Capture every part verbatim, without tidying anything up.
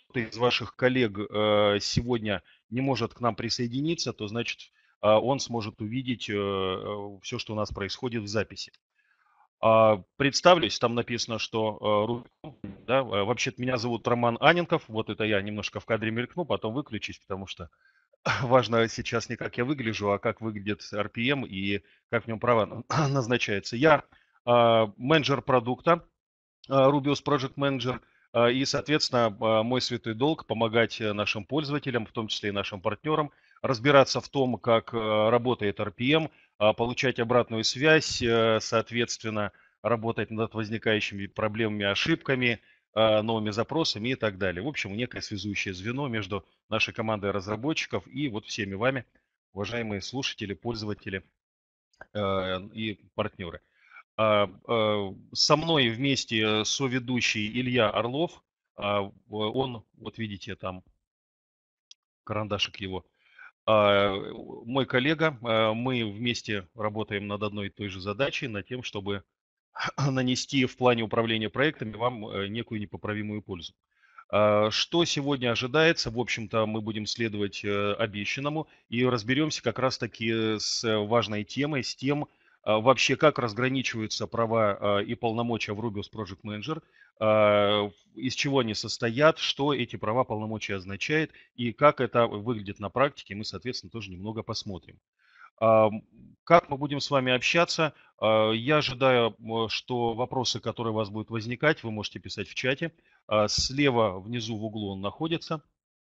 из ваших коллег э, сегодня не может к нам присоединиться, то значит э, он сможет увидеть э, э, все, что у нас происходит в записи. А, Представлюсь, там написано, что э, Рубикон, да, э, вообще-то меня зовут Роман Аненков, вот это я немножко в кадре мелькну, потом выключусь, потому что важно сейчас не как я выгляжу, а как выглядит эр пи эм и как в нем права назначаются. Я а, менеджер продукта, а, Rubius Project Manager, а, и, соответственно, а, мой святой долг помогать э, нашим пользователям, в том числе и нашим партнерам, разбираться в том, как э, работает эр пи эм, а, получать обратную связь, э, соответственно, работать над возникающими проблемами, ошибками, а, новыми запросами и так далее. В общем, некое связующее звено между нашей командой разработчиков и вот всеми вами, уважаемые слушатели, пользователи э, и партнеры. А, а, Со мной вместе соведущий Илья Орлов. А, Он, вот видите, там карандашик его. А, Мой коллега. А, Мы вместе работаем над одной и той же задачей, над тем, чтобы нанести в плане управления проектами вам э, некую непоправимую пользу. А, Что сегодня ожидается? В общем-то, мы будем следовать э, обещанному и разберемся как раз-таки с важной темой, с тем, а, вообще как разграничиваются права а, и полномочия в Rubius Project Manager, а, из чего они состоят, что эти права, полномочия означают и как это выглядит на практике, мы, соответственно, тоже немного посмотрим. А, Как мы будем с вами общаться? А, Я ожидаю, м, что вопросы, которые у вас будут возникать, вы можете писать в чате. А, Слева внизу в углу он находится.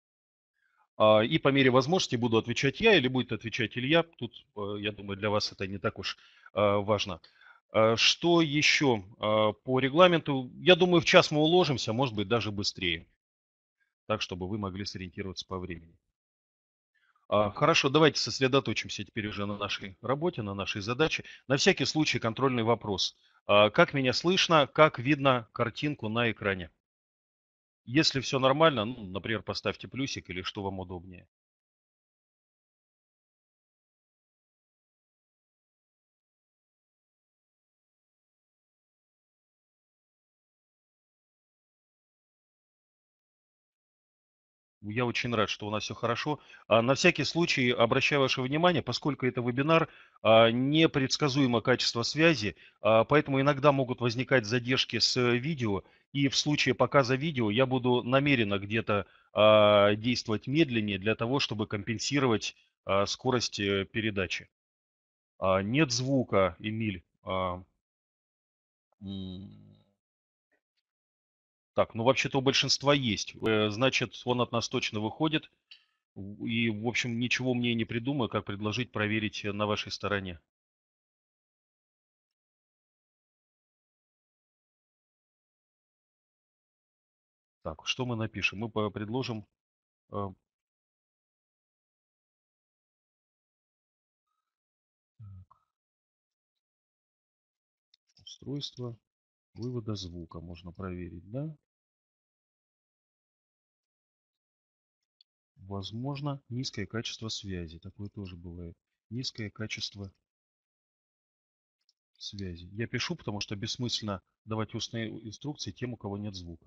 А, И по мере возможности буду отвечать я или будет отвечать Илья. Тут, э, я думаю, для вас это не так уж а, важно. А, Что еще а, по регламенту? Я думаю, в час мы уложимся, может быть, даже быстрее. Так, чтобы вы могли сориентироваться по времени. А, Хорошо, давайте сосредоточимся теперь уже на нашей работе, на нашей задаче. На всякий случай контрольный вопрос. А, Как меня слышно, как видно картинку на экране? Если все нормально, ну, например, поставьте плюсик или что вам удобнее. Я очень рад, что у нас все хорошо. А, На всякий случай обращаю ваше внимание, поскольку это вебинар, а, непредсказуемо качество связи, а, поэтому иногда могут возникать задержки с э, видео, и в случае показа видео я буду намеренно где-то а, действовать медленнее для того, чтобы компенсировать а, скорость э, передачи. А, Нет звука, Эмиль. А, м, Так, ну вообще-то у большинства есть. Э, Значит, он от нас точно выходит. В- И, в общем, ничего мне не придумаю, как предложить проверить э, на вашей стороне. Так, что мы напишем? Мы по- предложим э, устройство вывода звука. Можно проверить, да? Возможно, низкое качество связи. Такое тоже бывает. Низкое качество связи. Я пишу, потому что бессмысленно давать устные инструкции тем, у кого нет звука.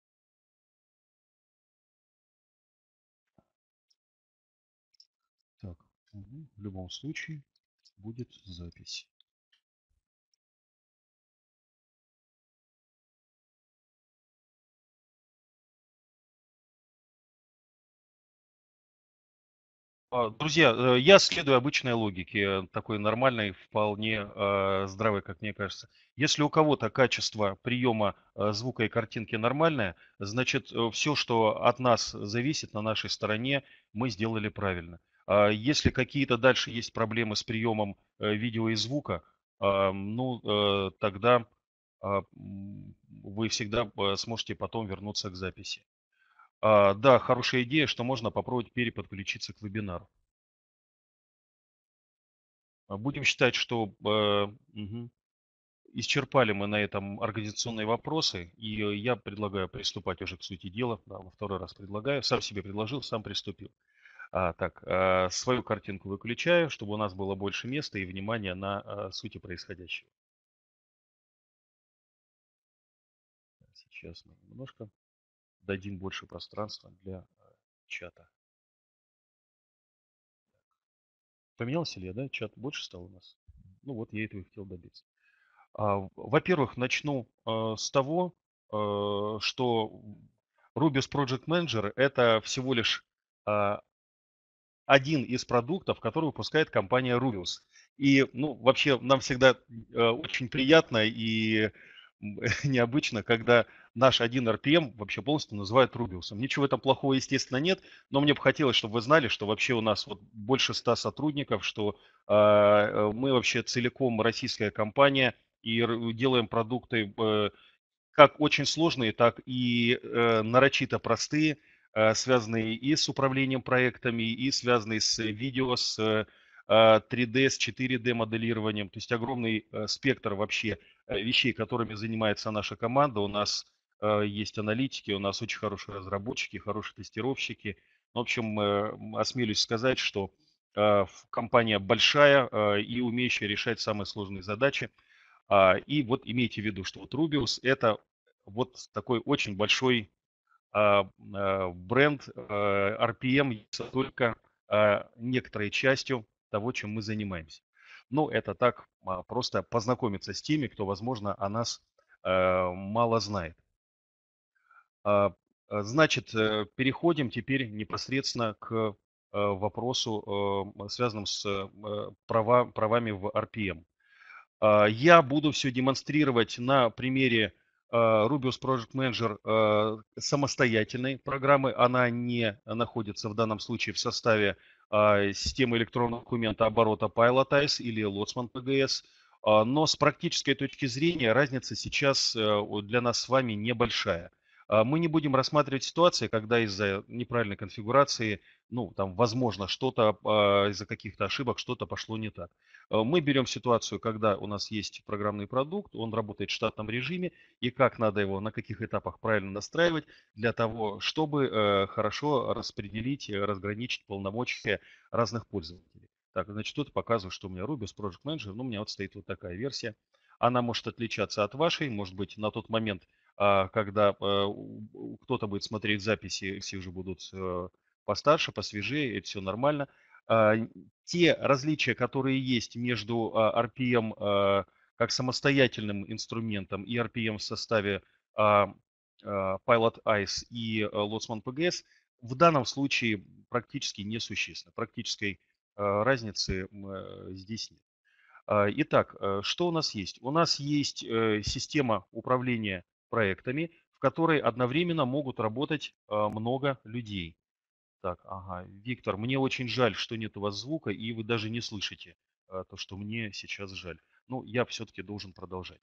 Так, мгм, в любом случае будет запись. А, Друзья, э, я следую обычной логике, э, такой нормальной, вполне э, здравой, как мне кажется. Если у кого-то качество приема э, звука и картинки нормальное, значит, все, что от нас зависит на нашей стороне, мы сделали правильно. А Если какие-то дальше есть проблемы с приемом э, видео и звука, а, ну, э, тогда а, м, вы всегда э, сможете потом вернуться к записи. А, Да, хорошая идея, что можно попробовать переподключиться к вебинару. А Будем считать, что э, мгм, исчерпали мы на этом организационные вопросы, и э, я предлагаю приступать уже к сути дела. Да, во второй раз предлагаю. Сам себе предложил, сам приступил. А, так, а, свою картинку выключаю, чтобы у нас было больше места и внимания на а, сути происходящего. Сейчас мы немножко. дадим больше пространства для э, чата. Поменялся ли я, да? Чат больше стал у нас? Ну вот я этого и хотел добиться. А, Во-первых, начну э, с того, э, что Rubius Project Manager это всего лишь а, один из продуктов, который выпускает компания Rubius. И, ну, вообще нам всегда э, очень приятно и м, необычно, когда наш один эр пи эм вообще полностью называют Rubius. Ничего в этом плохого, естественно, нет, но мне бы хотелось, чтобы вы знали, что вообще у нас вот больше ста сотрудников, что э, э, мы вообще целиком российская компания и р- делаем продукты э, как очень сложные, так и э, нарочито простые, э, связанные и с управлением проектами, и связанные с видео, с э, три дэ, с четыре дэ моделированием. То есть огромный э, спектр вообще э, вещей, которыми занимается наша команда. У нас э, есть аналитики, у нас очень хорошие разработчики, хорошие тестировщики. В общем, э, осмелюсь сказать, что э, компания большая э, и умеющая решать самые сложные задачи. А, И вот имейте в виду, что вот Rubius это вот такой очень большой а, а, бренд, а, эр пи эм является только а, некоторой частью того, чем мы занимаемся. Ну, это так, а, просто познакомиться с теми, кто, возможно, о нас а, мало знает. А, а, Значит, э, переходим теперь непосредственно к э, вопросу, э, связанному с э, права, правами в эр пи эм. А, Я буду все демонстрировать на примере а, Rubius Project Manager а, самостоятельной программы. Она не находится в данном случае в составе а, системы электронного документа оборота Pilotize или Lotsman пи джи эс. А, Но с практической точки зрения разница сейчас э, о, для нас с вами небольшая. А, Мы не будем рассматривать ситуации, когда из-за неправильной конфигурации, ну, там, возможно, что-то а, из-за каких-то ошибок что-то пошло не так. Э, Мы берем ситуацию, когда у нас есть программный продукт, он работает в штатном режиме, и как надо его на каких этапах правильно настраивать для того, чтобы э, хорошо распределить, э, разграничить полномочия разных пользователей. Так, значит, тут показываю, что у меня Ruby с Project Manager, ну, у меня вот стоит вот такая версия. Она может отличаться от вашей, может быть, на тот момент, а, когда э, у- у- кто-то будет смотреть записи, все уже будут э, постарше, посвежее, это все нормально. А, Те различия, которые есть между а, эр пи эм а, как самостоятельным инструментом и эр пи эм в составе а, а, Pilotize и а, Lotsman пи джи эс, в данном случае практически несущественно. Практической а, разницы м, э, здесь нет. А, Итак, э, что у нас есть? У нас есть э, система управления проектами, в которой одновременно могут работать а, много людей. Так, ага. Виктор, мне очень жаль, что нет у вас звука, и вы даже не слышите а, то, что мне сейчас жаль. Ну, я все-таки должен продолжать.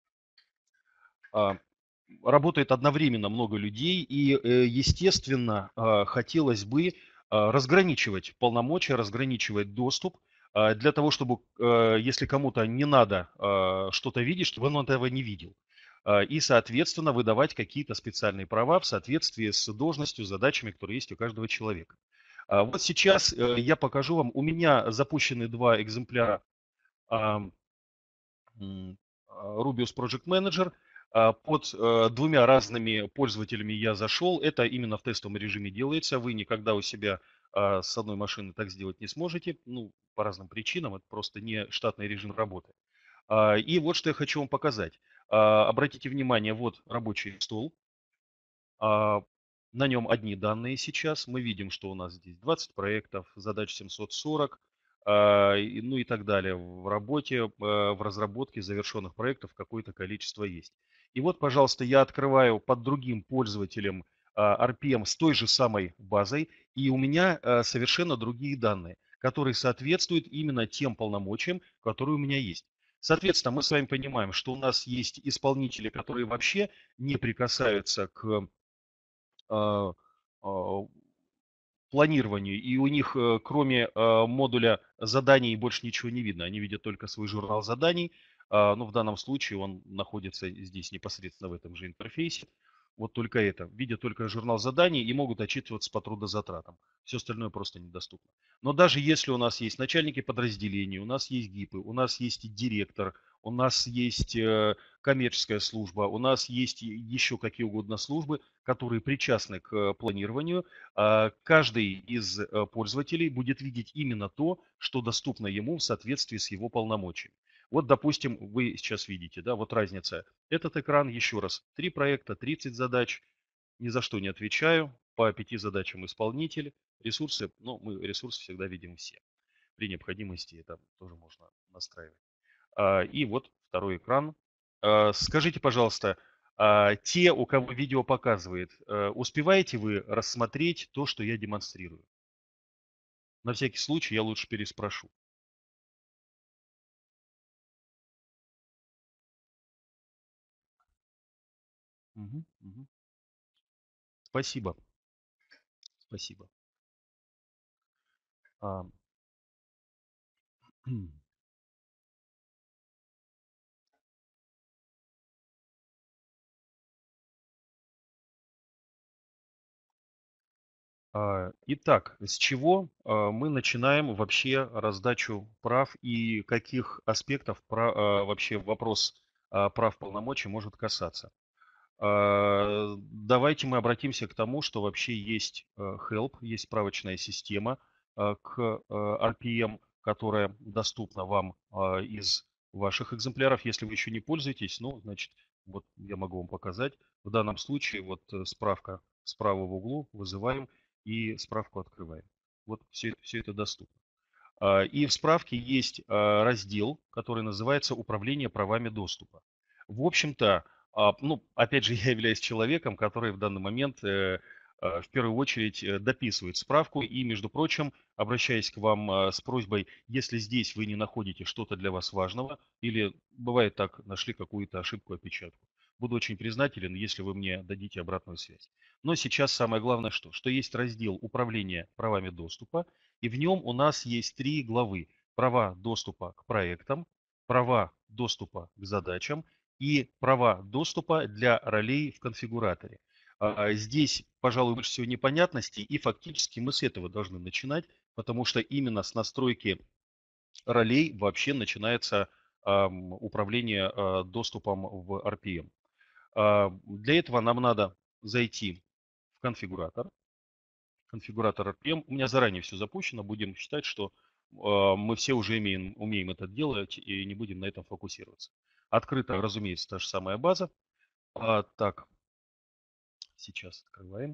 А, Работает одновременно много людей, и, э, естественно, а, хотелось бы а, разграничивать полномочия, разграничивать доступ а, для того, чтобы, э, если кому-то не надо а, что-то видеть, чтобы он этого не видел. А, И, соответственно, выдавать какие-то специальные права в соответствии с должностью, задачами, которые есть у каждого человека. А, Вот сейчас э, я покажу вам. У меня запущены два экземпляра а, м, а, Rubius Project Manager. А, Под э, двумя разными пользователями я зашел. Это именно в тестовом режиме делается. Вы никогда у себя а, с одной машины так сделать не сможете. Ну, по разным причинам. Это просто не штатный режим работы. А, И вот что я хочу вам показать. А, Обратите внимание, вот рабочий стол. А, На нем одни данные сейчас. Мы видим, что у нас здесь двадцать проектов, задач семьсот сорок, а, и- ну и так далее. В работе, а, в разработке завершенных проектов какое-то количество есть. И вот, пожалуйста, я открываю под другим пользователем а, эр пи эм с той же самой базой, и у меня а, совершенно другие данные, которые соответствуют именно тем полномочиям, которые у меня есть. Соответственно, мы с вами понимаем, что у нас есть исполнители, которые вообще не прикасаются к а, а, планированию, и у них, э, кроме э, модуля заданий, больше ничего не видно. Они видят только свой журнал заданий. А, Ну, в данном случае он находится здесь непосредственно в этом же интерфейсе. вот только это, видят только журнал заданий и могут отчитываться по трудозатратам. Все остальное просто недоступно. Но даже если у нас есть начальники подразделений, у нас есть ГИПы, у нас есть директор, у нас есть э, коммерческая служба, у нас есть еще какие угодно службы, которые причастны к э, планированию, э, каждый из э, пользователей будет видеть именно то, что доступно ему в соответствии с его полномочиями. Вот, допустим, вы сейчас видите, да, вот разница. Этот экран, еще раз, три проекта, тридцать задач, ни за что не отвечаю, по пяти задачам исполнитель, ресурсы, ну, мы ресурсы всегда видим все. При необходимости это тоже можно настраивать. А, И вот второй экран. А, Скажите, пожалуйста, а, те, у кого видео показывает, э, успеваете вы рассмотреть то, что я демонстрирую? На всякий случай я лучше переспрошу. Мгм, мгм. Спасибо, спасибо. А, А, Итак, с чего а, мы начинаем вообще раздачу прав и каких аспектов пра- а, вообще вопрос а, прав полномочий может касаться? А, Давайте мы обратимся к тому, что вообще есть э, Help, есть справочная система а, к э, ар пи эм, которая доступна вам а, из ваших экземпляров. Если вы еще не пользуетесь, ну, значит, вот я могу вам показать. В данном случае вот э, справка справа в углу, вызываем и справку открываем. Вот все, все это доступно. А, И в справке есть а, раздел, который называется «Управление правами доступа». В общем-то, а, ну, опять же, я являюсь человеком, который в данный момент э, а, в первую очередь э, дописывает справку. И, между прочим, обращаясь к вам а, с просьбой, если здесь вы не находите что-то для вас важного, или бывает так, нашли какую-то ошибку, опечатку, буду очень признателен, если вы мне дадите обратную связь. Но сейчас самое главное что? Что есть раздел «Управление правами доступа», и в нем у нас есть три главы. Права доступа к проектам, права доступа к задачам и права доступа для ролей в конфигураторе. А, Здесь, пожалуй, больше всего непонятностей, и фактически мы с этого должны начинать, потому что именно с настройки ролей вообще начинается ам, управление а, доступом в ар пи эм. А, Для этого нам надо зайти в конфигуратор, конфигуратор ар пи эм. У меня заранее все запущено. Будем считать, что э, мы все уже имеем, умеем это делать и не будем на этом фокусироваться. Открыта, разумеется, та же самая база. А, так, сейчас открываем.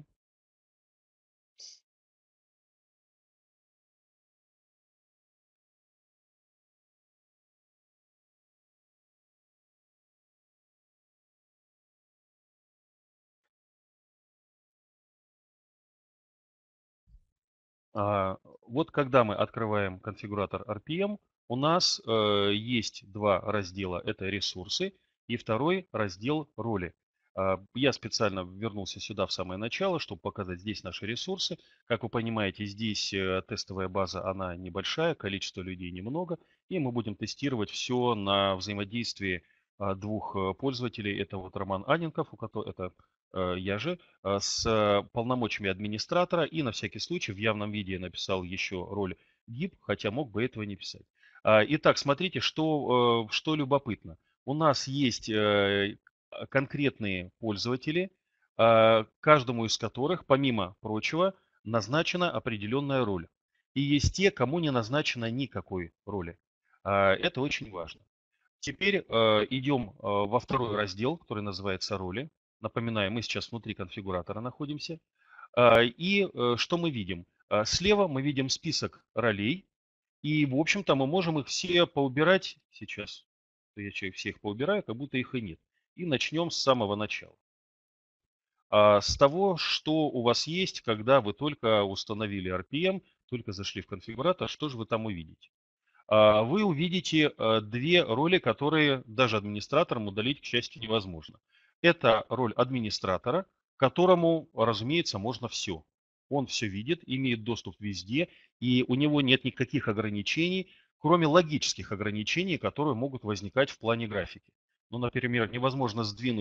А, Вот когда мы открываем конфигуратор ар пи эм, у нас э, есть два раздела. Это ресурсы и второй раздел роли. А, Я специально вернулся сюда в самое начало, чтобы показать здесь наши ресурсы. Как вы понимаете, здесь э, тестовая база, она небольшая, количество людей немного. И мы будем тестировать все на взаимодействии а, двух э, пользователей. Это вот Роман Анненков, у которого это э, я же, э, с э, полномочиями администратора, и на всякий случай в явном виде я написал еще роль гиб, хотя мог бы этого не писать. А, Итак, смотрите, что, э, что любопытно. У нас есть э, конкретные пользователи, а, каждому из которых, помимо прочего, назначена определенная роль. И есть те, кому не назначена никакой роли. А, Это очень важно. Теперь э, идем э, во второй раздел, который называется роли. Напоминаю, мы сейчас внутри конфигуратора находимся. А, И э, что мы видим? А, Слева мы видим список ролей. И, в общем-то, мы можем их все поубирать сейчас. Я человек всех поубираю, как будто их и нет. И начнем с самого начала. А, С того, что у вас есть, когда вы только установили ар пи эм, только зашли в конфигуратор, что же вы там увидите? А, Вы увидите э, две роли, которые даже администраторам удалить, к счастью, невозможно. Это роль администратора, которому, разумеется, можно все. Он все видит, имеет доступ везде, и у него нет никаких ограничений, кроме логических ограничений, которые могут возникать в плане графики. Ну, например, невозможно сдвинуть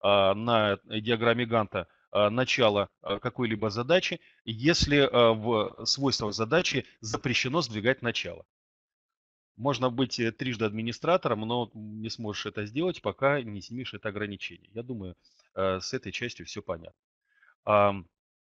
а, на диаграмме Ганта а, начало а, какой-либо задачи, если а, в свойствах задачи запрещено сдвигать начало. Можно быть э, трижды администратором, но не сможешь это сделать, пока не снимешь это ограничение. Я думаю, э, с этой частью все понятно. Ам,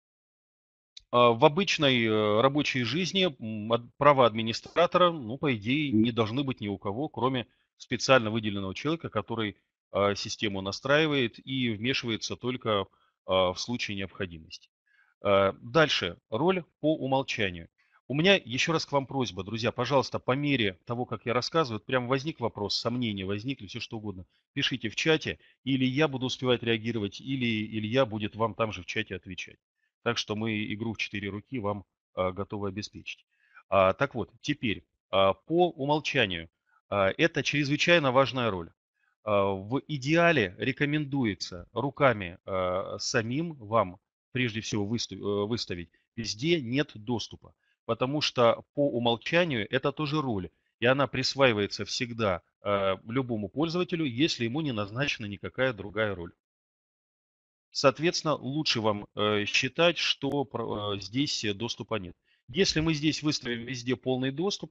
а, В обычной э, рабочей жизни м, ад- права администратора, ну, по идее, не должны быть ни у кого, кроме специально выделенного человека, который а, систему настраивает и вмешивается только а, в случае необходимости. Э, Дальше. Роль по умолчанию. У меня еще раз к вам просьба, друзья, пожалуйста, по мере того, как я рассказываю, прям возник вопрос, сомнения возникли, все что угодно, пишите в чате, или я буду успевать реагировать, или Илья будет вам там же в чате отвечать. Так что мы игру в четыре руки вам а, готовы обеспечить. А, так вот, теперь а, по умолчанию. А, это чрезвычайно важная роль. А, В идеале рекомендуется руками а, самим вам прежде всего выстав- э, выставить, везде нет доступа. Потому что по умолчанию это тоже роль. И она присваивается всегда э, любому пользователю, если ему не назначена никакая другая роль. Соответственно, лучше вам э, считать, что про- э, здесь доступа нет. Если мы здесь выставим везде полный доступ,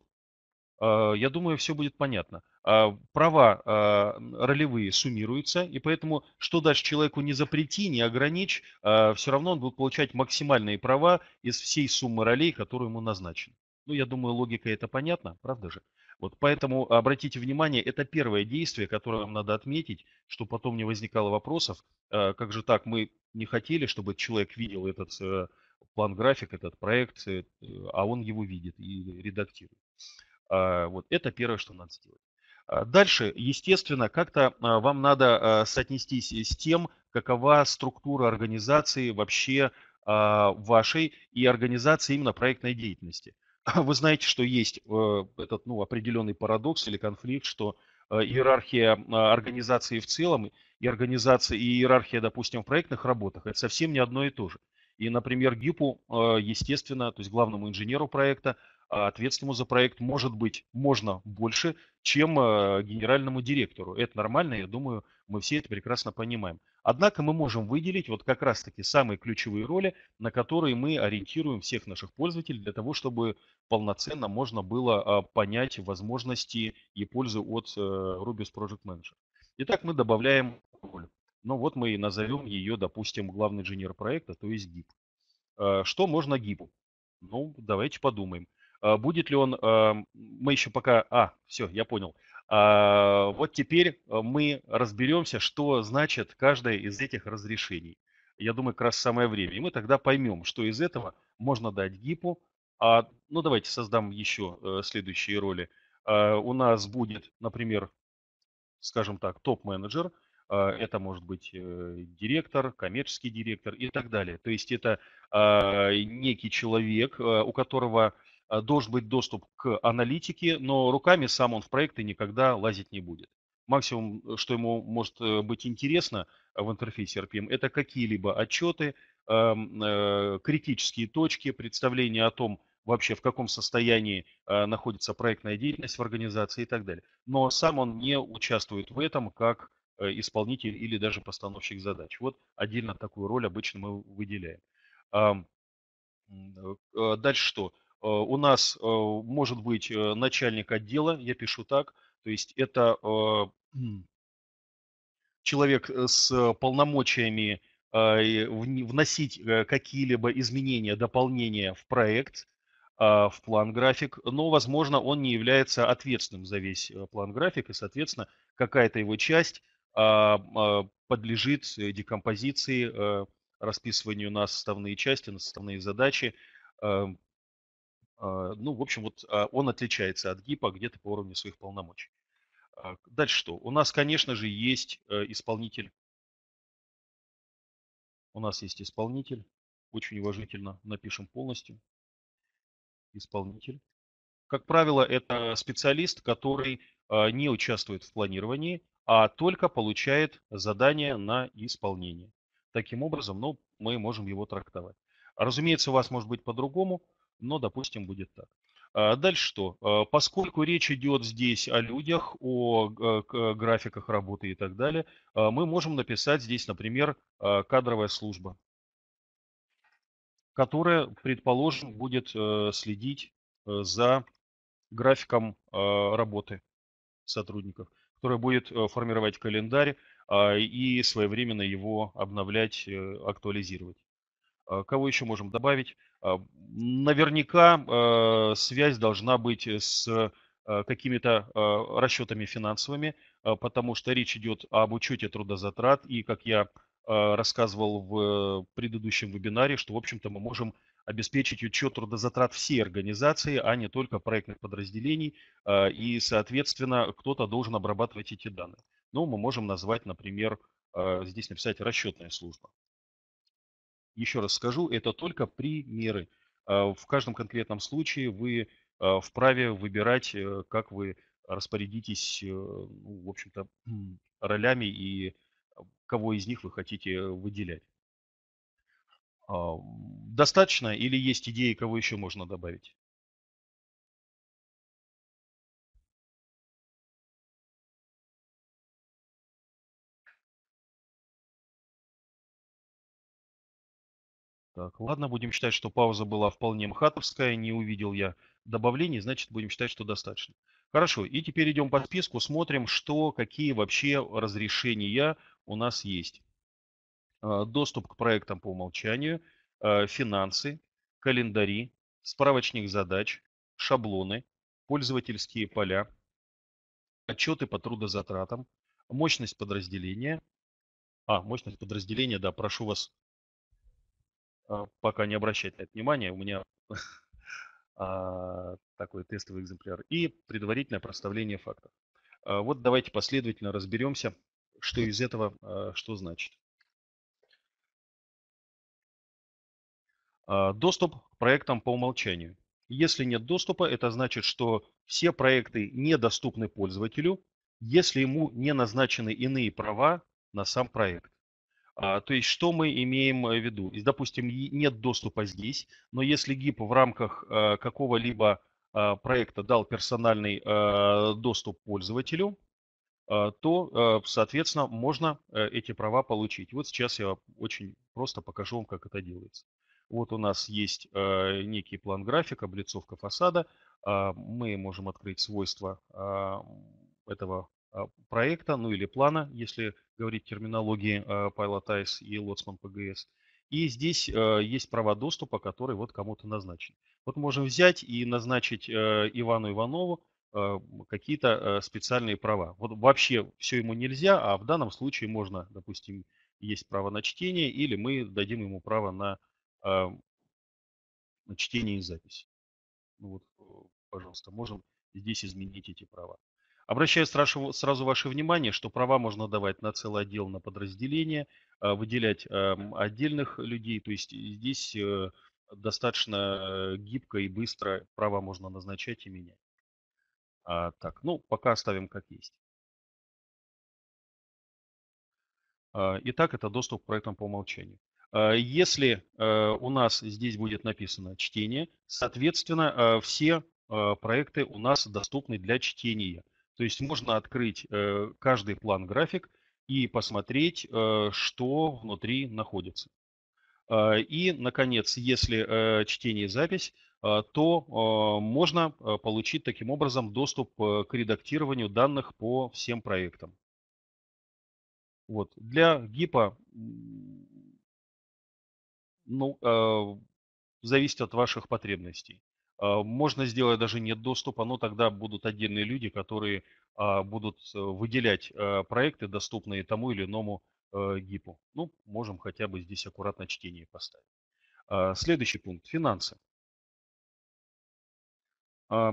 а, я думаю, все будет понятно. А, Права а, ролевые суммируются, и поэтому, что дальше человеку не запрети, не ограничь, все равно он будет получать максимальные права из всей суммы ролей, которые ему назначены. Ну, я думаю, логика это понятна, правда же? Вот поэтому обратите внимание, это первое действие, которое вам надо отметить, чтобы потом не возникало вопросов, а, как же так, мы не хотели, чтобы человек видел этот э, план-график, этот проект, э, а он его видит и редактирует. А, Вот это первое, что надо сделать. А, Дальше, естественно, как-то а, вам надо а, соотнестись с тем, какова структура организации вообще а, вашей и организации именно проектной деятельности. Вы знаете, что есть э, этот ну, определенный парадокс или конфликт, что э, иерархия а, организации в целом и организация и иерархия, допустим, в проектных работах, это совсем не одно и то же. И, например, ГИПу, э, естественно, то есть главному инженеру проекта, а ответственному за проект может быть можно больше, чем э, генеральному директору. Это нормально, я думаю, мы все это прекрасно понимаем. Однако мы можем выделить вот как раз-таки самые ключевые роли, на которые мы ориентируем всех наших пользователей для того, чтобы полноценно можно было а, понять возможности и пользы от э, Rubius Project Manager. Итак, мы добавляем роль. Ну вот мы и назовем ее, допустим, главный инженер проекта, то есть гип. Э, Что можно гипу? Ну, давайте подумаем. А, Будет ли он, а, мы еще пока, а, все, я понял. А, Вот теперь а, мы разберемся, что значит каждое из этих разрешений. Я думаю, как раз самое время. И мы тогда поймем, что из этого можно дать гипу. А, ну, давайте создам еще э, следующие роли. А, У нас будет, например, скажем так, топ-менеджер. А, Это может быть э, директор, коммерческий директор и так далее. То есть это а, некий человек, а, у которого а, должен быть доступ к аналитике, но руками сам он в проекты никогда лазить не будет. Максимум, что ему может э, быть интересно э, в интерфейсе эр пи эм, это какие-либо отчеты, эм, э, критические точки, представление о том, вообще в каком состоянии э, находится проектная деятельность в организации и так далее. Но сам он не участвует в этом как э, исполнитель или даже постановщик задач. Вот отдельно такую роль обычно мы выделяем. Ам, м, э, Дальше что? Э, У нас э, может быть э, начальник отдела, я пишу так, то есть это э, человек э, с полномочиями а, и вни- вносить э, какие-либо изменения, дополнения в проект, а, в план-график, но, возможно, он не является ответственным за весь э, план-график, и, соответственно, какая-то его часть а, а, подлежит э, декомпозиции, э, расписыванию на составные части, на составные задачи. А, а, Ну, в общем, вот а, он отличается от гипа где-то по уровню своих полномочий. А, Дальше что? У нас, конечно же, есть э, исполнитель. У нас есть исполнитель. Очень уважительно напишем полностью. Исполнитель. Как правило, это специалист, который а, не участвует в планировании, а только получает задание на исполнение. Таким образом, ну, мы можем его трактовать. Разумеется, у вас может быть по-другому, но, допустим, будет так. А дальше что? А, Поскольку речь идет здесь о людях, о г- к- графиках работы и так далее, а, мы можем написать здесь, например, а, кадровая служба, которая, предположим, будет э, следить э, за графиком э, работы сотрудников, которая будет э, формировать календарь а, и своевременно его обновлять, э, актуализировать. А, Кого еще можем добавить? А, Наверняка э, связь должна быть с э, какими-то э, расчетами финансовыми, а, потому что речь идет об учете трудозатрат. И как я э, рассказывал в предыдущем вебинаре, что, в общем-то, мы можем обеспечить учет трудозатрат всей организации, а не только проектных подразделений. А, И, соответственно, кто-то должен обрабатывать эти данные. Ну, мы можем назвать, например, э, здесь написать расчетная служба. Еще раз скажу, это только примеры. А, В каждом конкретном случае вы а, вправе выбирать, э, как вы распорядитесь, э, ну, в общем-то, м, ролями и а, кого из них вы хотите выделять. А, м, Достаточно или есть идеи, кого еще можно добавить? Так, ладно, будем считать, что пауза была вполне мхатовская, не увидел я добавлений, значит, будем считать, что достаточно. Хорошо, и теперь идем по списку, смотрим, что, какие вообще разрешения у нас есть. А, Доступ к проектам по умолчанию, а, финансы, календари, справочник задач, шаблоны, пользовательские поля, отчеты по трудозатратам, мощность подразделения. А, мощность подразделения, да, прошу вас а, пока не обращать на это внимания, у меня а, такой тестовый экземпляр. И предварительное проставление фактов. А, Вот давайте последовательно разберемся, что из этого, а, что значит. А, Доступ к проектам по умолчанию. Если нет доступа, это значит, что все проекты недоступны пользователю, если ему не назначены иные права на сам проект. А, То есть, что мы имеем в виду? И, Допустим, и нет доступа здесь, но если гип в рамках а, какого-либо а, проекта дал персональный а, доступ пользователю, а, то, э, соответственно, можно э, эти права получить. Вот сейчас я очень просто покажу вам, как это делается. Вот у нас есть э, некий план графика, облицовка фасада. А, Мы можем открыть свойства а, этого а, проекта, ну или плана, если говорить терминологии э, Pilotized и Lotsman пи джи эс. И здесь э, есть права доступа, которые вот кому-то назначены. Вот можем взять и назначить э, Ивану Иванову э, какие-то э, специальные права. Вот вообще все ему нельзя, а в данном случае можно, допустим, есть право на чтение, или мы дадим ему право на, э, на чтение и запись. Ну вот, э, пожалуйста, можем здесь изменить эти права. Обращаю сразу, сразу ваше внимание, что права можно давать на целый отдел, на подразделение, э, выделять эм, отдельных людей. То есть здесь э, достаточно э, гибко и быстро права можно назначать и менять. А, так, ну, пока оставим как есть. А, Итак, это доступ к проектам по умолчанию. А, Если э, у нас здесь будет написано чтение, соответственно, э, все э, проекты у нас доступны для чтения. То есть можно открыть э, каждый план-график и посмотреть, э, что внутри находится. А, И, наконец, если э, чтение и запись, э, то э, можно э, получить таким образом доступ э, к редактированию данных по всем проектам. Вот. Для гипа, м, ну, э, зависит от ваших потребностей. А, Можно сделать даже нет доступа, но тогда будут отдельные люди, которые а, будут э, выделять э, проекты, доступные тому или иному э, гипу. Ну, можем хотя бы здесь аккуратно чтение поставить. А, Следующий пункт – финансы. А,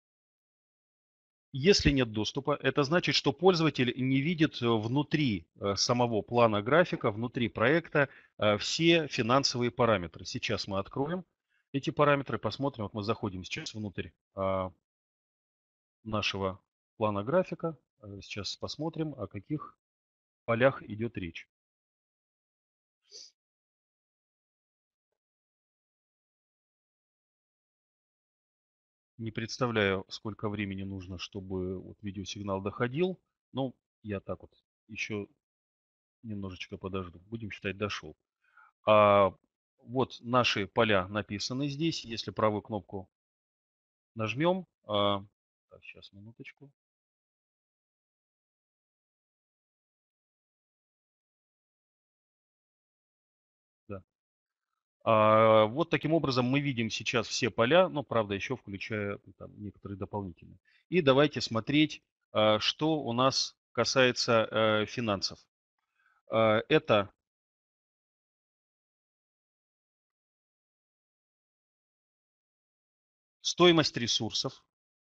Если нет доступа, это значит, что пользователь не видит э, внутри э, самого плана графика, внутри проекта э, все финансовые параметры. Сейчас мы откроем эти параметры, посмотрим. Вот мы заходим сейчас внутрь а, нашего плана графика. Э, Сейчас посмотрим, о каких полях идет речь. Не представляю, сколько времени нужно, чтобы вот видеосигнал доходил. Ну, я так вот еще немножечко подожду. Будем считать, дошел. А, вот наши поля написаны здесь. Если правую кнопку нажмем. А, так, сейчас, минуточку. Да. А, вот таким образом мы видим сейчас все поля, но, правда, еще включая там некоторые дополнительные. И давайте смотреть, а, что у нас касается э, финансов. А, это стоимость ресурсов,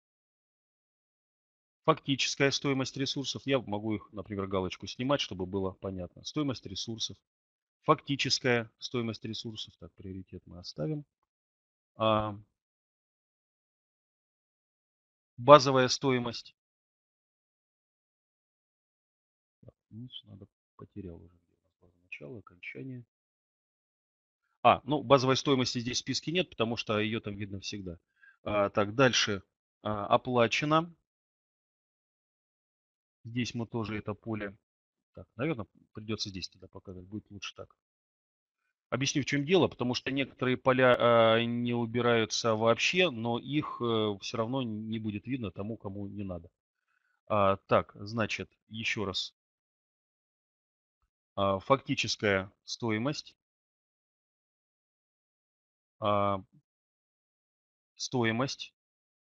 фактическая стоимость ресурсов. Я могу их, например, галочку снимать, чтобы было понятно. Стоимость ресурсов, фактическая стоимость ресурсов. Так, приоритет мы оставим. А, базовая стоимость. Ну, надо, потерял уже, где у нас база начала, окончание. А, ну, базовой стоимости здесь в списке нет, потому что ее там видно всегда. А, так, дальше. А, оплачено. Здесь мы тоже это поле. Так, наверное, придется здесь тогда показать. Будет лучше так. Объясню, в чем дело, потому что некоторые поля а, не убираются вообще, но их э, все равно не будет видно тому, кому не надо. А, так, значит, еще раз. А, фактическая стоимость. А, стоимость.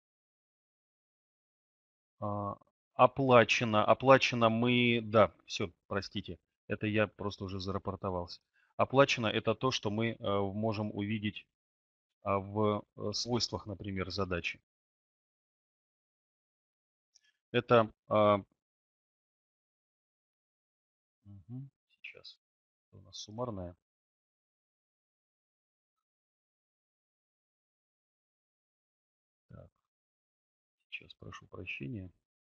А, оплачено. Оплачено мы... Да, все, простите. Это я просто уже зарапортовался. Оплачено это то, что мы э, можем увидеть а, в э, свойствах, например, задачи. Это... а, мгм, сейчас. Это у нас суммарная. Так, сейчас прошу прощения.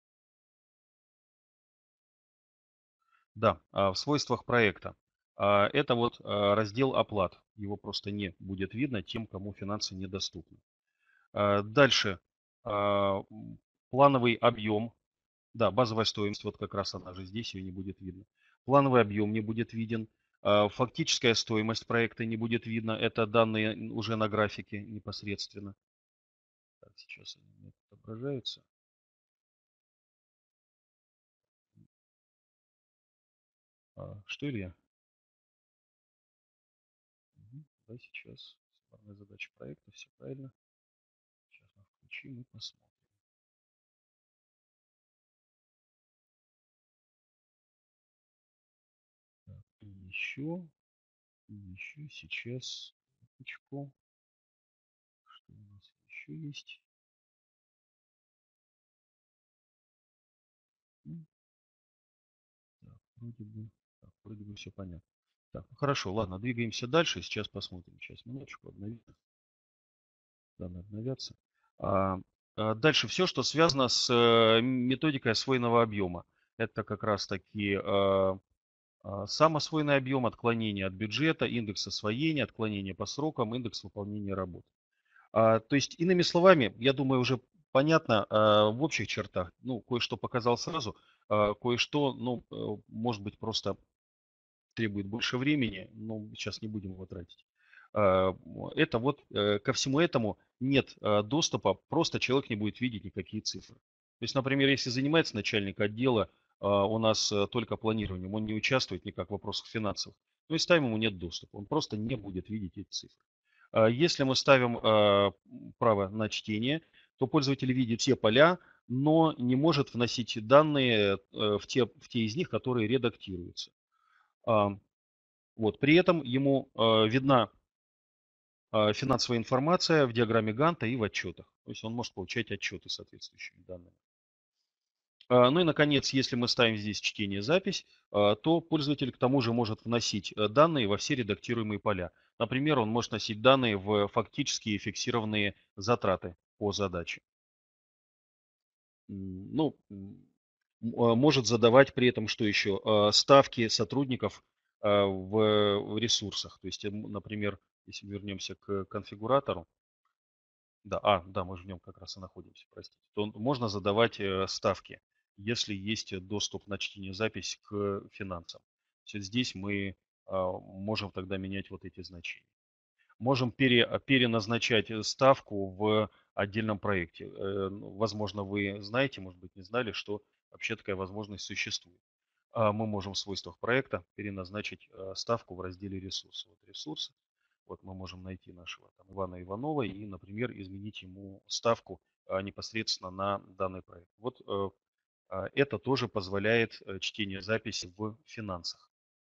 Да, а, в свойствах проекта. А, это вот а, раздел оплат. Его просто не будет видно тем, кому финансы недоступны. А, дальше. а, м, Плановый объем. Да, базовая стоимость, вот как раз она же здесь, ее не будет видно. Плановый объем не будет виден. А, фактическая стоимость проекта не будет видно. Это данные уже на графике непосредственно. Так, сейчас они у меня тут отображаются. А, что, Илья? Мгм, да, сейчас. Суммарная задача проекта, все правильно. Сейчас мы включим и посмотрим. Так, и еще, и еще сейчас. Минуточку. Что у нас еще есть? М, Так, вроде бы, так, вроде бы все понятно. Так, ну хорошо, ладно, двигаемся дальше. Сейчас посмотрим. Сейчас, минуточку, обновится. Данные обновятся. А, а, Дальше все, что связано с э, методикой освоенного объема. Это как раз таки а, а, сам освоенный объем, отклонение от бюджета, индекс освоения, отклонение по срокам, индекс выполнения работ. А, То есть, иными словами, я думаю, уже понятно а, в общих чертах. Ну, кое-что показал сразу, а, кое-что, ну, э, может быть, просто требует больше времени, но сейчас не будем его тратить. А, Это вот э, ко всему этому нет э, доступа, просто человек не будет видеть никакие цифры. То есть, например, если занимается начальник отдела а, у нас э, только планированием, он не участвует никак в вопросах финансов, ну и ставим ему нет доступа, он просто не будет видеть эти цифры. А Если мы ставим а, право на чтение, то пользователь видит все поля, но не может вносить данные э, в те, в те из них, которые редактируются. А, Вот. При этом ему э, видна э, финансовая информация в диаграмме Ганта и в отчетах. То есть он может получать отчеты с соответствующими данными. А, Ну и, наконец, если мы ставим здесь чтение-запись, а, то пользователь к тому же может вносить э, данные во все редактируемые поля. Например, он может вносить данные в фактические фиксированные затраты по задаче. М, Ну, м, а, может задавать при этом, что еще, А, ставки сотрудников а, в в ресурсах. То есть, м, например, если вернемся к конфигуратору, Да, а, да, мы же в нем как раз и находимся, простите. То можно задавать э, ставки, если есть э, доступ на чтение запись к финансам. То есть здесь мы а, можем тогда менять вот эти значения. Можем пере, а, переназначать э, ставку в отдельном проекте. Э, ну, Возможно, вы знаете, может быть, не знали, что вообще такая возможность существует. А, Мы можем в свойствах проекта переназначить э, ставку в разделе ресурсы. Вот ресурсы. Вот мы можем найти нашего там, Ивана Иванова и, например, изменить ему ставку а, непосредственно на данный проект. Вот э, а, это тоже позволяет э, чтение записи в финансах.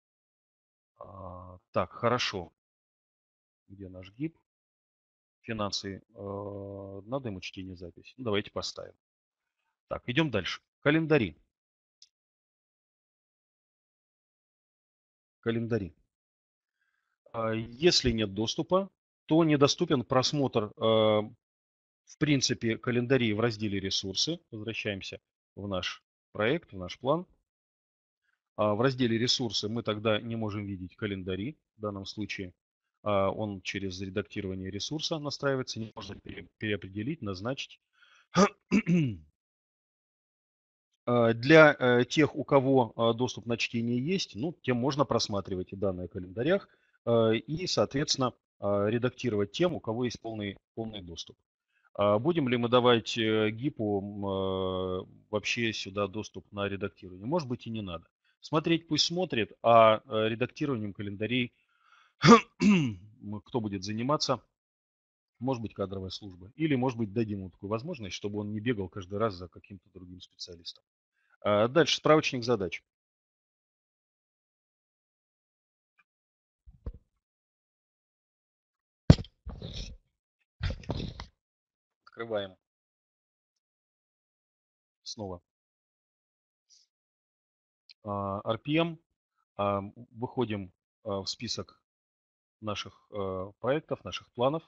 А, Так, хорошо. Где наш гиб? Финансы. э, Надо ему чтение записи. Ну, давайте поставим. Так, идем дальше. Календари. Календари. А, Если нет доступа, то недоступен просмотр, э, в принципе, календарей в разделе ресурсы. Возвращаемся в наш проект, в наш план. А В разделе ресурсы мы тогда не можем видеть календари. В данном случае а, он через редактирование ресурса настраивается. Не можно пере- переопределить, назначить. А, Для э, тех, у кого а, доступ на чтение есть, ну, тем можно просматривать и данные о календарях а, и, соответственно, а, редактировать тем, у кого есть полный, полный доступ. А Будем ли мы давать э, ГИПу м, э, вообще сюда доступ на редактирование? Может быть, и не надо. Смотреть пусть смотрит, а э, редактированием календарей кто будет заниматься? Может быть, кадровая служба. Или, может быть, дадим ему такую возможность, чтобы он не бегал каждый раз за каким-то другим специалистом. А Дальше справочник задач. Открываем снова а, эр пи эм, а, выходим а, в список наших а, проектов, наших планов.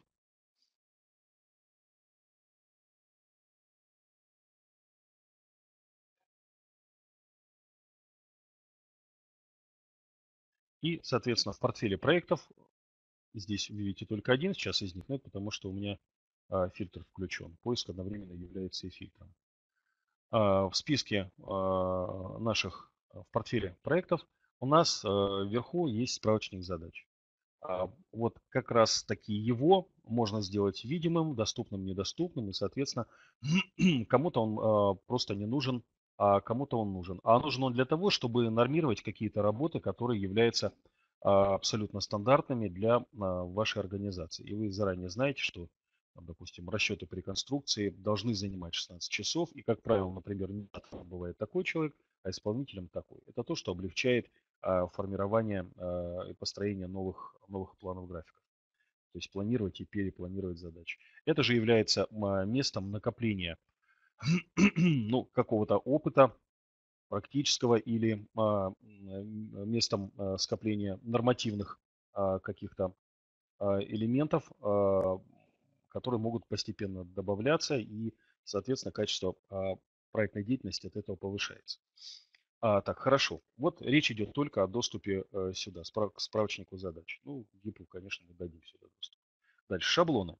И, соответственно, в портфеле проектов здесь вы видите только один сейчас из них, но это потому что у меня а, фильтр включен. Поиск одновременно является и фильтром. А, В списке а, наших а, в портфеле проектов у нас а, вверху есть справочник задач. А, Вот как раз таки его можно сделать видимым, доступным, недоступным, и, соответственно, кому-то он а, просто не нужен, а кому-то он нужен. А нужен он для того, чтобы нормировать какие-то работы, которые являются а, абсолютно стандартными для а, вашей организации. И вы заранее знаете, что, там, допустим, расчеты при конструкции должны занимать шестнадцать часов, и, как правило, например, не бывает такой человек, а исполнителем такой. Это то, что облегчает а, формирование а, и построение новых, новых планов графиков. То есть планировать и перепланировать задачи. Это же является а, местом накопления ну, какого-то опыта практического или а, местом а, скопления нормативных а, каких-то а, элементов, а, которые могут постепенно добавляться и, соответственно, качество а, проектной деятельности от этого повышается. А, так, хорошо. Вот речь идет только о доступе э, сюда, справ- к справочнику задач. Ну, гипу, конечно, мы дадим сюда доступ. Дальше, шаблоны.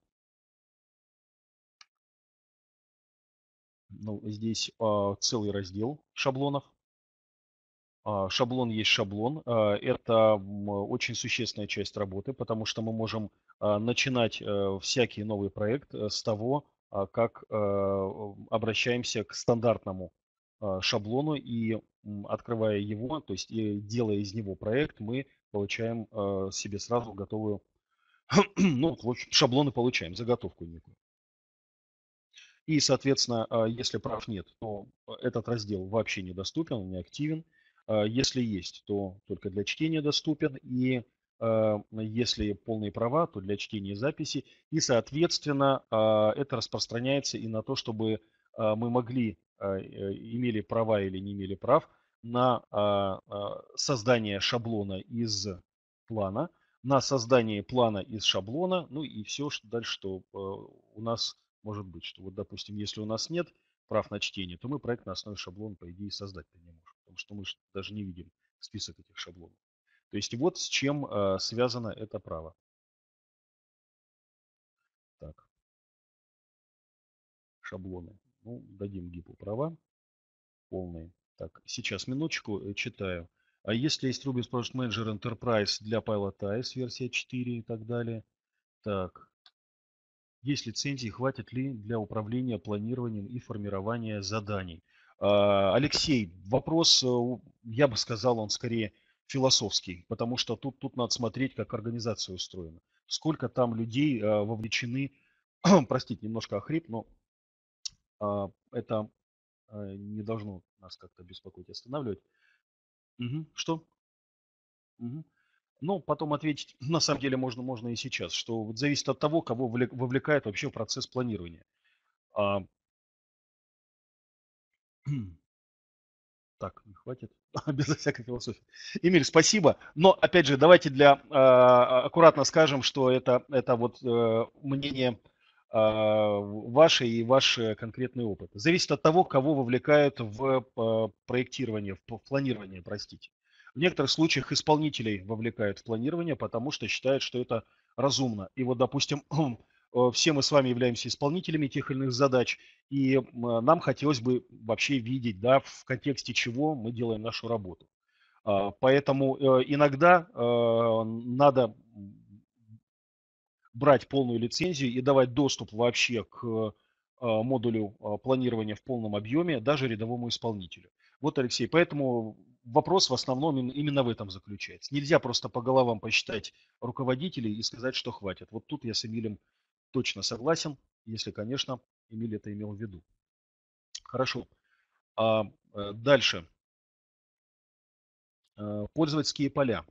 Ну, здесь а, целый раздел шаблонов. А, Шаблон есть шаблон. А, Это м, очень существенная часть работы, потому что мы можем а, начинать э, всякий новый проект э, с того, а, как э, обращаемся к стандартному а, шаблону и м, открывая его, то есть и делая из него проект, мы получаем э, себе сразу готовую, ну, в общем, шаблоны получаем, заготовку некую. И, соответственно, а, если прав нет, то а, этот раздел вообще недоступен, он не активен. А, Если есть, то только для чтения доступен. И а, если полные права, то для чтения записи. И, соответственно, а, это распространяется и на то, чтобы а, мы могли, а, э, имели права или не имели прав, на а, а, создание шаблона из плана, на создание плана из шаблона, ну и все что дальше, что а, у нас может быть, что вот, допустим, если у нас нет прав на чтение, то мы проект на основе шаблона, по идее, создать-то не можем, потому что мы даже не видим список этих шаблонов. То есть вот с чем э, связано это право. Так. шаблоны. Ну, дадим гипу права полные. Так, сейчас, минуточку, э, читаю. А если есть Ruby Project Manager Enterprise для Pilot iOS версия четыре и так далее? Так, есть лицензии, хватит ли для управления планированием и формирования заданий? А, Алексей, вопрос, э, у- я бы сказал, он скорее философский, потому что тут, тут надо смотреть, как организация устроена. Сколько там людей э, вовлечены, простите, немножко охрип, но а, это э, не должно нас как-то беспокоить, останавливать. Мгм. Что? Мгм. Ну, потом ответить, на самом деле, можно, можно и сейчас, что вот зависит от того, кого вовлек- вовлекает вообще в процесс планирования. А, Так, не хватит. Безо всякой философии. Эмиль, спасибо. Но, опять же, давайте для а, аккуратно скажем, что это, это вот э, мнение а, ваше и ваш э, конкретный опыт. Зависит от того, кого вовлекают в а, проектирование, в п- в планирование, простите. В некоторых случаях исполнителей вовлекают в планирование, потому что считают, что это разумно. И вот, допустим, э, все мы с вами являемся исполнителями тех или иных задач, и нам хотелось бы вообще видеть, да, в контексте чего мы делаем нашу работу. А, Поэтому э, иногда э, надо брать полную лицензию и давать доступ вообще к э, модулю э, планирования в полном объеме даже рядовому исполнителю. Вот, Алексей, поэтому вопрос в основном им- именно в этом заключается. Нельзя просто по головам посчитать руководителей и сказать, что хватит. Вот тут я с Эмилем точно согласен, если, конечно, Эмиль это имел в виду. Хорошо. А, э, Дальше. Э, Пользовательские поля.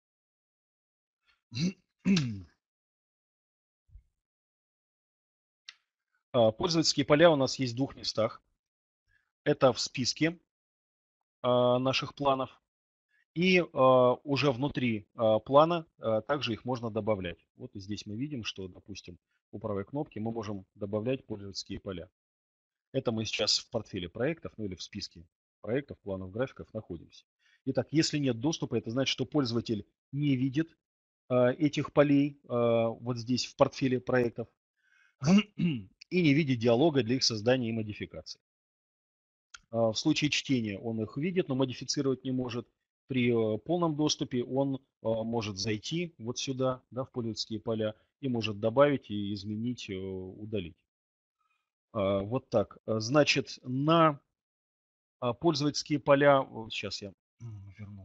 А, Пользовательские поля у нас есть в двух местах. Это в списке а, наших планов. И а, уже внутри а, плана а, также их можно добавлять. Вот и здесь мы видим, что, допустим, у правой кнопки мы можем добавлять пользовательские поля. Это мы сейчас в портфеле проектов, ну или в списке проектов, планов, графиков находимся. Итак, если нет доступа, это значит, что пользователь не видит а, этих полей а, вот здесь в портфеле проектов и не видит диалога для их создания и модификации. А, В случае чтения он их видит, но модифицировать не может. При э, полном доступе он а, может зайти вот сюда, да, в пользовательские поля, и может добавить и изменить, э, удалить. А, Вот так. А, Значит, на а, пользовательские поля, вот сейчас я м, верну,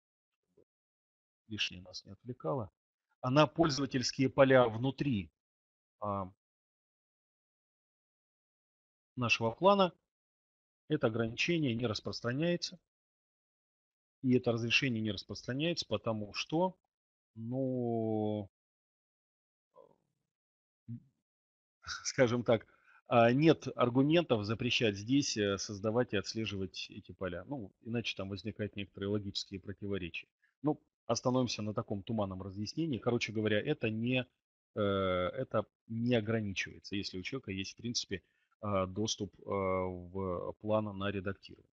лишнее нас не отвлекало, а на пользовательские поля внутри а, нашего плана это ограничение не распространяется. И это разрешение не распространяется, потому что, ну, скажем так, а, нет аргументов запрещать здесь э, создавать и отслеживать эти поля. Ну, иначе там возникают некоторые логические противоречия. Ну, остановимся на таком туманном разъяснении. Короче говоря, это не, э, это не ограничивается, если у человека есть, в принципе, а, доступ а, в план на редактирование.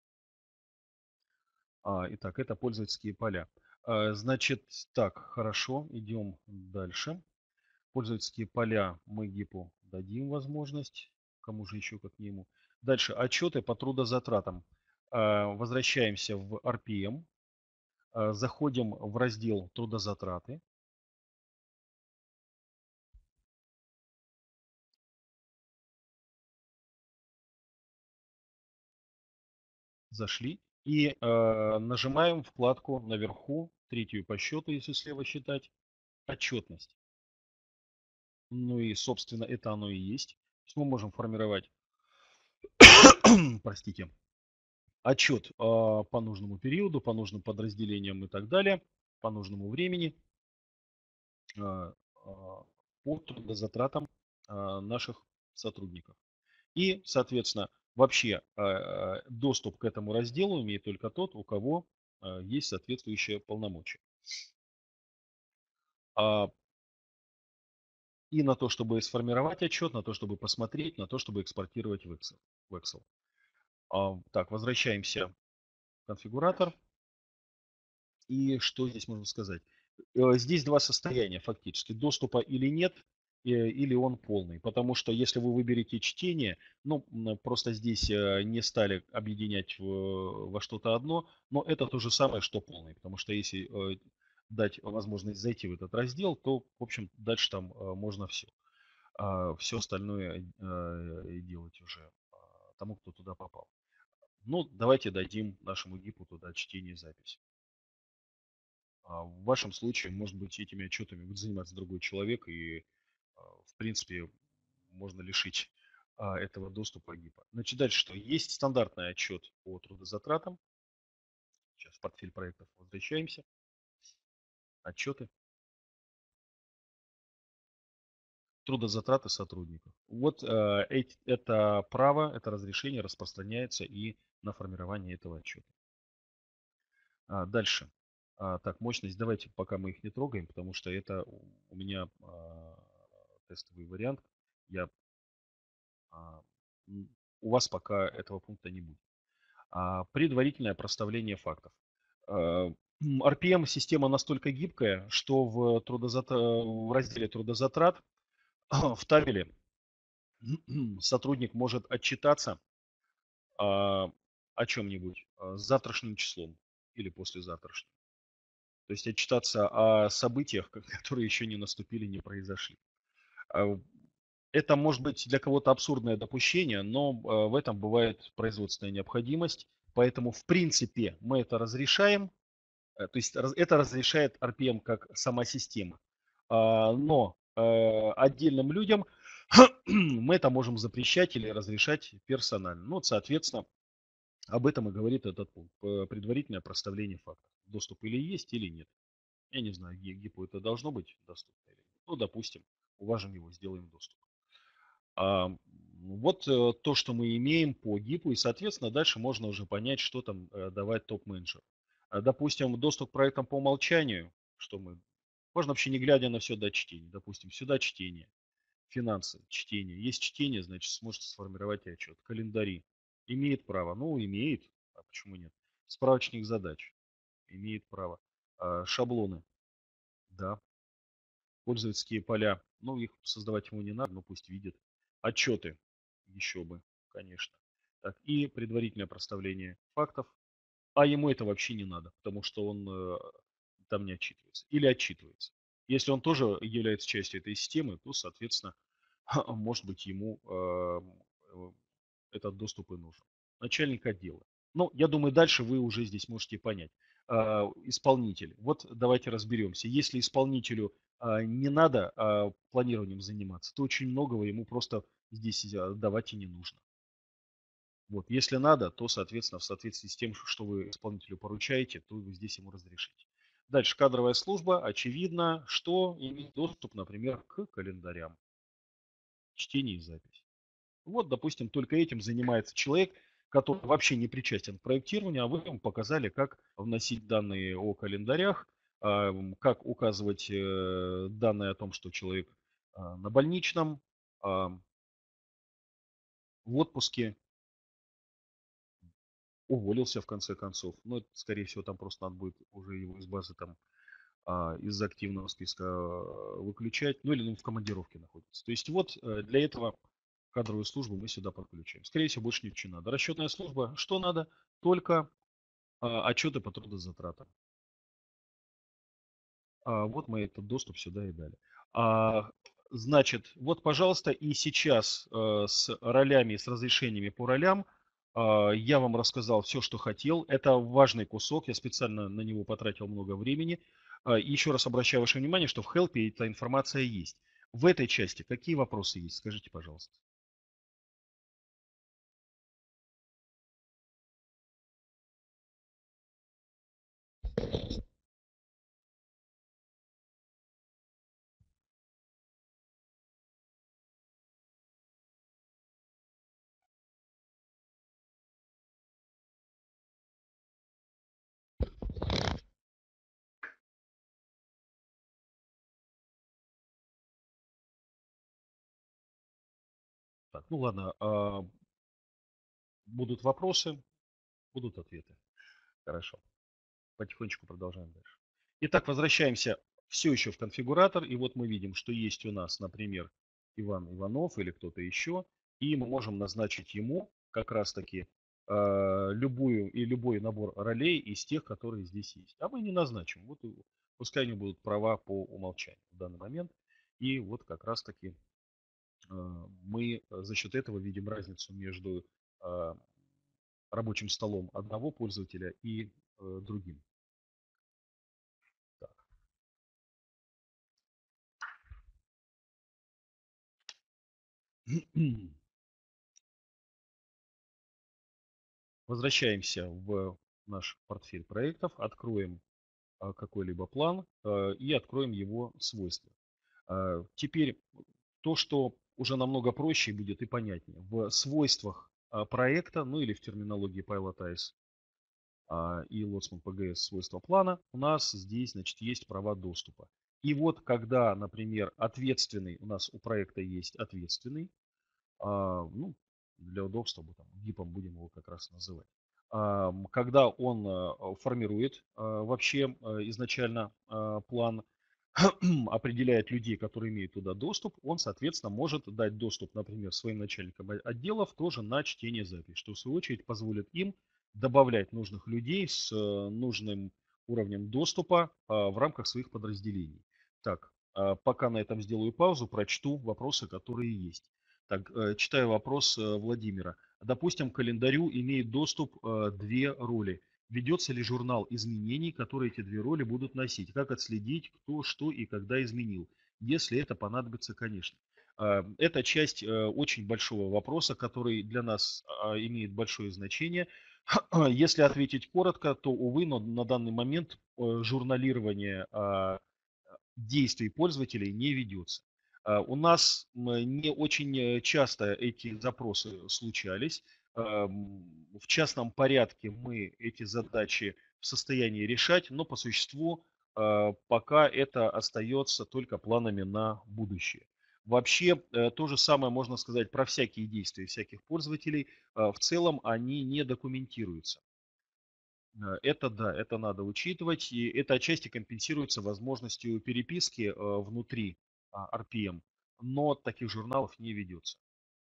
А, Итак, это пользовательские поля. А, Значит, так, хорошо, идем дальше. Пользовательские поля мы гипу дадим возможность. Кому же еще, как не ему. Дальше, отчеты по трудозатратам. А, Возвращаемся в эр пи эм. а, Заходим в раздел трудозатраты. Зашли. И э, нажимаем вкладку наверху, третью по счету, если слева считать, отчетность. Ну и, собственно, это оно и есть. То есть мы можем формировать, простите, отчет а, по нужному периоду, по нужным подразделениям и так далее, по нужному времени, а, а, по трудозатратам а, наших сотрудников. И, соответственно, вообще а, доступ к этому разделу имеет только тот, у кого а, есть соответствующие полномочия. А, И на то, чтобы сформировать отчет, на то, чтобы посмотреть, на то, чтобы экспортировать в Excel. В Excel. А, Так, возвращаемся в конфигуратор. И что здесь можно сказать? Э, Здесь два состояния фактически. Доступа или нет. э, или он полный. Потому что если вы выберете чтение, ну, м, просто здесь э, не стали объединять в- во что-то одно, но это то же самое, что полный. Потому что если э, дать возможность зайти в этот раздел, то, в общем, дальше там э, можно все. А все остальное э, делать уже а, тому, кто туда попал. Ну, давайте дадим нашему гипу туда чтение и запись. А в вашем случае, может быть, этими отчетами будет заниматься другой человек, и, а, в принципе, можно лишить а, этого доступа гипа. Значит, дальше что? Есть стандартный отчет по трудозатратам. Сейчас в портфель проектов возвращаемся. Отчеты. Трудозатраты сотрудников. Вот э, эти- это право, это разрешение распространяется и на формирование этого отчета. А, дальше. А, так, мощность. Давайте пока мы их не трогаем, потому что это у у меня а, тестовый вариант. Я, а, м, у вас пока этого пункта не будет. А, предварительное проставление фактов. А, м, эр пи эм-система настолько гибкая, что в, трудозат- в разделе трудозатрат в табеле сотрудник может отчитаться а, о чем-нибудь а, с завтрашним числом или послезавтрашним. То есть отчитаться о событиях, ко- которые еще не наступили, не произошли. А, Это может быть для кого-то абсурдное допущение, но а, в этом бывает производственная необходимость. Поэтому, в принципе, мы это разрешаем. Э, То есть раз- это разрешает эр пи эм как сама система. А, Но э, отдельным людям мы это можем запрещать или разрешать персонально. Ну, вот, соответственно, об этом и говорит этот пункт. П- Предварительное проставление фактов. Доступ или есть, или нет. Я не знаю, Ги- гипу это должно быть доступно или нет. Ну, допустим, уважим его, сделаем доступ. А, вот э, то, что мы имеем по гипу, и, соответственно, дальше можно уже понять, что там э, давать топ-менеджер. А, Допустим, доступ к проектам по умолчанию, что мы... Можно вообще не глядя на все дать чтение. Допустим, сюда чтение, финансы, чтение. Есть чтение, значит, сможете сформировать и отчет. Календари. Имеет право? Ну, имеет. А почему нет? Справочник задач. Имеет право. А, Шаблоны. Да, пользовательские поля. Ну, их создавать ему не надо, но пусть видит. Отчеты. Еще бы, конечно. Так, и предварительное проставление фактов. А ему это вообще не надо, потому что он э, там не отчитывается. Или отчитывается. Если он тоже является частью этой системы, то, соответственно, может быть, ему э, э, этот доступ и нужен. Начальник отдела. Ну, я думаю, дальше вы уже здесь можете понять. А, Исполнитель. Вот давайте разберемся. Если исполнителю а, не надо а, планированием заниматься, то очень многого ему просто здесь а, давать и не нужно. Вот. Если надо, то, соответственно, в соответствии с тем, что вы исполнителю поручаете, то вы здесь ему разрешите. Дальше кадровая служба. Очевидно, что имеет доступ, например, к календарям. Чтение и запись. Вот, допустим, только этим занимается человек, который вообще не причастен к проектированию, а вы ему показали, как вносить данные о календарях, а, как указывать э, данные о том, что человек а, на больничном, а, в отпуске, уволился в конце концов. Но, это, скорее всего, там просто надо будет уже его из базы там а, из активного списка а, выключать, ну или он в командировке находится. То есть вот э, для этого кадровую службу мы сюда подключаем. Скорее всего, больше ничего не надо. Расчетная служба, что надо? Только а, отчеты по трудозатратам. А, вот мы этот доступ сюда и дали. А, значит, вот, пожалуйста, и сейчас э, с ролями, с разрешениями по ролям а, я вам рассказал все, что хотел. Это важный кусок, я специально на него потратил много времени. А, еще раз обращаю ваше внимание, что в Help эта информация есть. В этой части какие вопросы есть? Скажите, пожалуйста. Так, ну ладно, а, будут вопросы, будут ответы. Хорошо. Потихонечку продолжаем дальше. Итак, возвращаемся. все еще в конфигуратор, и вот мы видим, что есть у нас, например, Иван Иванов или кто-то еще, и мы можем назначить ему как раз-таки э, любую и любой набор ролей из тех, которые здесь есть. А мы не назначим. Вот и пускай они будут права по умолчанию в данный момент. И вот как раз-таки э, мы за счет этого видим разницу между э, рабочим столом одного пользователя и э, другим. Так. Возвращаемся в наш портфель проектов, откроем а, какой-либо план а, и откроем его свойства. А, Теперь то, что уже намного проще будет и понятнее. В свойствах а, проекта, ну или в терминологии Pilotize а, и Lotsman пи джи эс свойства плана, у нас здесь, значит, есть права доступа. И вот когда, например, ответственный, у нас у проекта есть ответственный, а, ну, для удобства мы там гипом будем его как раз называть. А, Когда он а, формирует а, вообще а, изначально а, план, определяет людей, которые имеют туда доступ, он, соответственно, может дать доступ, например, своим начальникам отделов тоже на чтение запись, что в свою очередь позволит им добавлять нужных людей с э, нужным уровнем доступа а, в рамках своих подразделений. Так, а, пока на этом сделаю паузу, прочту вопросы, которые есть. Так, э, читаю вопрос э, Владимира. Допустим, к календарю имеет доступ э, две роли. Ведется ли журнал изменений, которые эти две роли будут носить? Как отследить, кто, что и когда изменил? Если это понадобится, конечно. А, Это часть э, очень большого вопроса, который для нас а, имеет большое значение. Если ответить коротко, то, увы, но на данный момент э, журналирование а, действий пользователей не ведется. А, У нас не очень э, часто эти запросы случались. Ам, В частном порядке мы эти задачи в состоянии решать, но по существу а, пока это остается только планами на будущее. Вообще, э, то же самое можно сказать про всякие действия всяких пользователей. А, В целом они не документируются. Э, Это да, это надо учитывать, и это отчасти компенсируется возможностью переписки э, внутри а, ар пи эм, но таких журналов не ведется.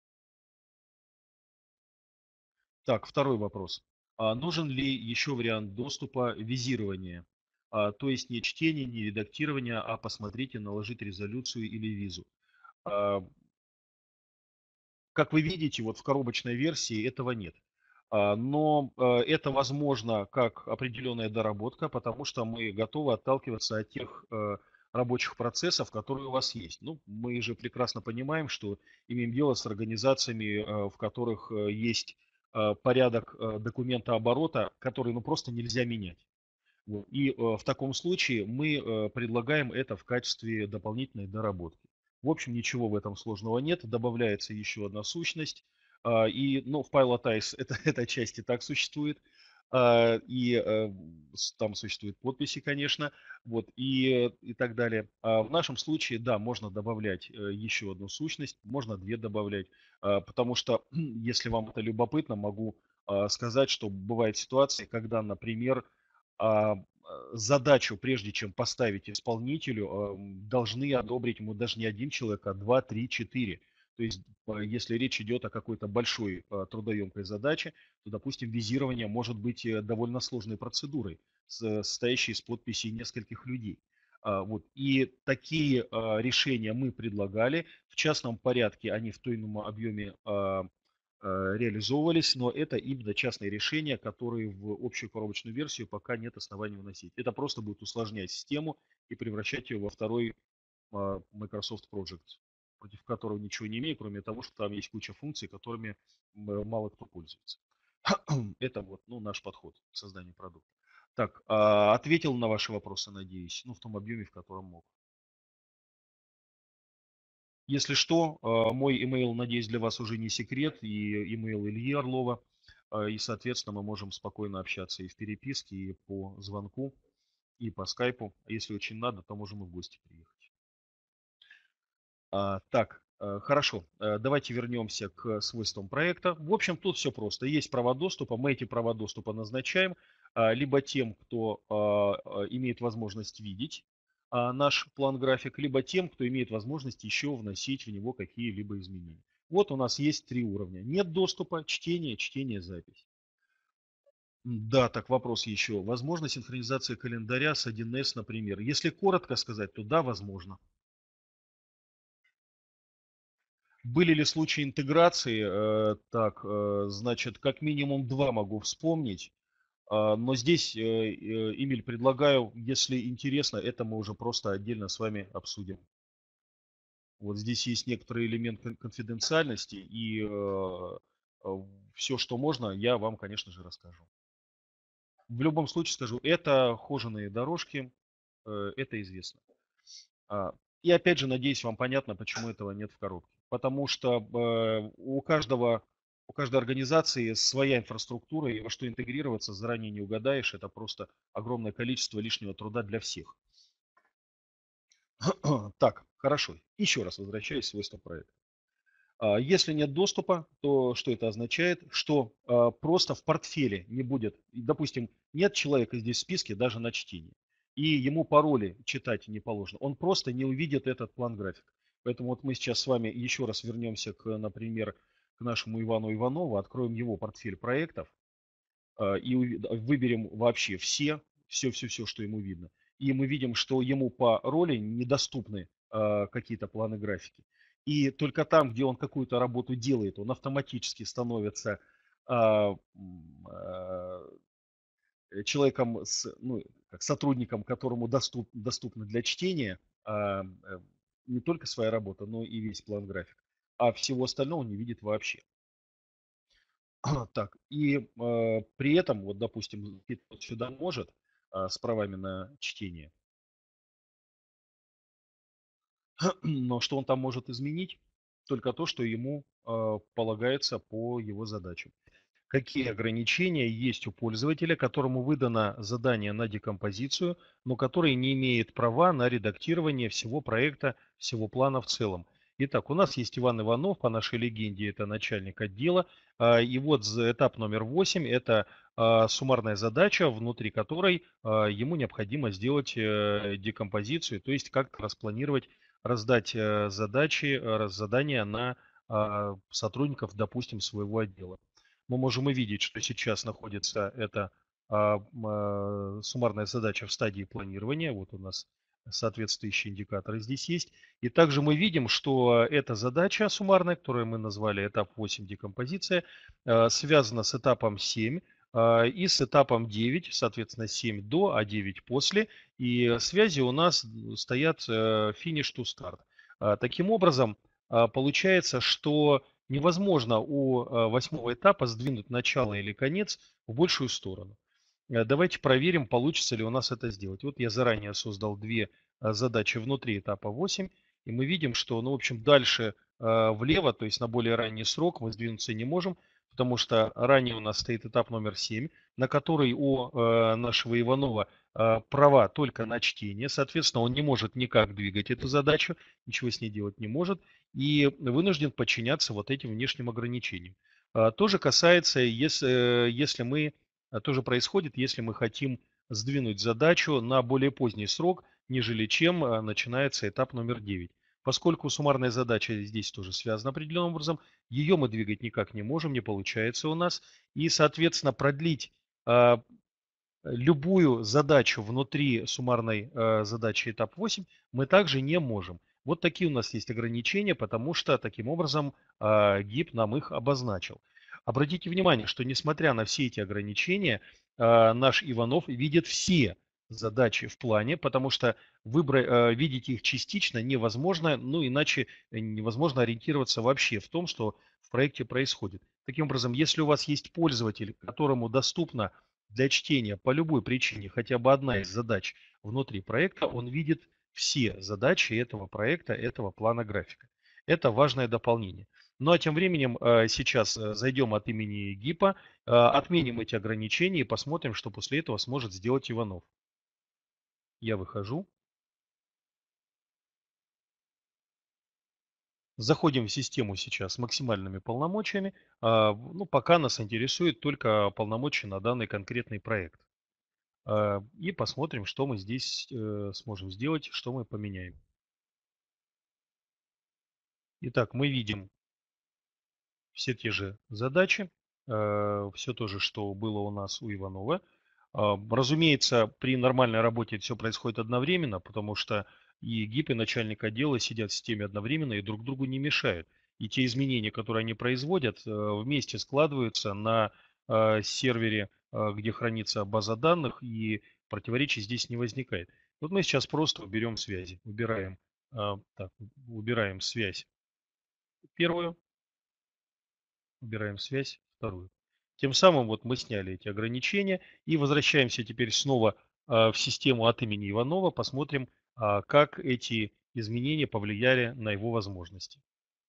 Так, второй вопрос. А нужен ли еще вариант доступа визирования? А, то есть не чтение, не редактирование, а посмотрите, наложить резолюцию или визу. А, Как вы видите, вот в коробочной версии этого нет. А, Но э, это возможно как определенная доработка, потому что мы готовы отталкиваться от тех э, рабочих процессов, которые у вас есть. Ну, мы же прекрасно понимаем, что имеем дело с организациями, э, в которых э, есть э, порядок э, документооборота, который ну, просто нельзя менять. Вот. И э, в таком случае мы э, предлагаем это в качестве дополнительной доработки. В общем, ничего в этом сложного нет. Добавляется еще одна сущность. А, И, ну, в Pilotize это, эта часть и так существует. А, И э, с- там существуют подписи, конечно, вот, и, и так далее. А в нашем случае, да, можно добавлять э, еще одну сущность, можно две добавлять, а, потому что, если вам это любопытно, могу а, сказать, что бывают ситуации, когда, например, а, задачу, прежде чем поставить исполнителю, а, должны одобрить ему даже не один человек, а два, три, четыре. То есть, а, если речь идет о какой-то большой а, трудоемкой задаче, то, допустим, визирование может быть э, довольно сложной процедурой, с- состоящей из подписей нескольких людей. А, Вот. И такие а, решения мы предлагали. В частном порядке они в том или ином объеме а, э, реализовывались, но это именно частные решения, которые в общую коробочную версию пока нет оснований вносить. Это просто будет усложнять систему и превращать ее во второй а, Microsoft Project, против которого ничего не имею, кроме того, что там есть куча функций, которыми м, мало кто пользуется. Это вот ну, наш подход к созданию продукта. Так, а, ответил на ваши вопросы, надеюсь, ну, в том объеме, в котором мог. Если что, а, мой email, надеюсь, для вас уже не секрет, и email Ильи Орлова, а, и, соответственно, мы можем спокойно общаться и в переписке, и по звонку, и по скайпу. А если очень надо, то можем и в гости приехать. А, Так, а, хорошо, А, давайте вернемся к свойствам проекта. В общем, тут все просто. Есть права доступа, мы эти права доступа назначаем а, либо тем, кто а, а, имеет возможность видеть, а, наш план-график, либо тем, кто имеет возможность еще вносить в него какие-либо изменения. Вот у нас есть три уровня. Нет доступа, чтение, чтение, запись. Да, так вопрос еще. Возможно синхронизация календаря с один эс, например. Если коротко сказать, то да, возможно. Были ли случаи интеграции? Э, Так, э, значит, как минимум два могу вспомнить. А, Но здесь, э, э, Эмиль, предлагаю, если интересно, это мы уже просто отдельно с вами обсудим. Вот здесь есть некоторый элемент кон- конфиденциальности, и все, что можно, я вам, конечно же, расскажу. В любом случае скажу, это хоженые дорожки, э, это известно. А, И опять же, надеюсь, вам понятно, почему этого нет в коробке. Потому что э, у каждого, у каждой организации своя инфраструктура, и во что интегрироваться заранее не угадаешь. Это просто огромное количество лишнего труда для всех. Так, хорошо. Еще раз возвращаясь к свойствам проекта. А, Если нет доступа, то что это означает? Что а, просто в портфеле не будет, и, допустим, нет человека здесь в списке даже на чтение, и ему пароли читать не положено. Он просто не увидит этот план графика. Поэтому вот мы сейчас с вами еще раз вернемся к, например, к нашему Ивану Иванову, откроем его портфель проектов а, и уви- выберем вообще все, все-все-все, что ему видно. И мы видим, что ему по роли недоступны а, какие-то планы графики. И только там, где он какую-то работу делает, он автоматически становится а, м, а, человеком, с, ну, как сотрудником, которому доступ, доступно для чтения а, э, не только своя работа, но и весь план графика. А всего остального он не видит вообще. Так, и э, при этом, вот, допустим, вот сюда может а, с правами на чтение, но что он там может изменить? Только то, что ему э, полагается по его задачам. Какие ограничения есть у пользователя, которому выдано задание на декомпозицию, но который не имеет права на редактирование всего проекта, всего плана в целом. Итак, у нас есть Иван Иванов, по нашей легенде это начальник отдела. А, И вот этап номер восемь – это а, суммарная задача, внутри которой а, ему необходимо сделать э, декомпозицию, то есть как-то распланировать, раздать э, задачи, э, задания на а, сотрудников, допустим, своего отдела. Мы можем увидеть, что сейчас находится эта а, а, суммарная задача в стадии планирования. Вот у нас соответствующие индикаторы здесь есть. И также мы видим, что эта задача суммарная, которую мы назвали этап восемь декомпозиция, а, связана с этапом семь а, и с этапом девять, соответственно, семь до, а девять после. И связи у нас стоят финиш to start. Таким образом, а, получается, что невозможно у э, восьмого этапа сдвинуть начало или конец в большую сторону. Э, Давайте проверим, получится ли у нас это сделать. Вот я заранее создал две э, задачи внутри этапа восемь, и мы видим, что, ну, в общем, дальше э, влево, то есть на более ранний срок мы сдвинуться не можем, потому что ранее у нас стоит этап номер семь, на который у э, нашего Иванова э, права только на чтение. Соответственно, он не может никак двигать эту задачу, ничего с ней делать не может и вынужден подчиняться вот этим внешним ограничениям. А, То же касается, если, э, если мы, а, тоже происходит, если мы хотим сдвинуть задачу на более поздний срок, нежели чем а, начинается этап номер девять. Поскольку суммарная задача здесь тоже связана определенным образом, ее мы двигать никак не можем, не получается у нас. И, соответственно, продлить а, любую задачу внутри суммарной э, задачи этап восемь мы также не можем. Вот такие у нас есть ограничения, потому что таким образом э, ГИП нам их обозначил. Обратите внимание, что несмотря на все эти ограничения, э, наш Иванов видит все задачи в плане, потому что выбрать, э, видеть их частично невозможно, ну иначе невозможно ориентироваться вообще в том, что в проекте происходит. Таким образом, если у вас есть пользователь, которому доступно для чтения по любой причине хотя бы одна из задач внутри проекта, он видит все задачи этого проекта, этого плана графика. Это важное дополнение. Ну а тем временем э, сейчас э, зайдем от имени ГИПа, э, отменим эти ограничения и посмотрим, что после этого сможет сделать Иванов. Я выхожу. Заходим в систему сейчас с максимальными полномочиями. А, Ну, пока нас интересует только полномочия на данный конкретный проект. а, и посмотрим, что мы здесь э, сможем сделать, что мы поменяем. Итак, мы видим все те же задачи, все то же, что было у нас у Иванова. А, Разумеется, при нормальной работе все происходит одновременно, потому что и ГИП, и начальник отдела сидят в системе одновременно и друг другу не мешают. И те изменения, которые они производят, э, вместе складываются на э, сервере, э, где хранится база данных, и противоречий здесь не возникает. Вот мы сейчас просто уберем связи. Убираем, э, так, убираем связь первую, убираем связь вторую. Тем самым вот мы сняли эти ограничения и возвращаемся теперь снова а, в систему от имени Иванова. Посмотрим, а, как эти изменения повлияли на его возможности.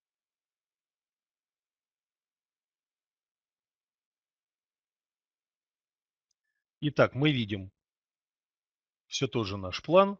Итак, мы видим все тот же наш план.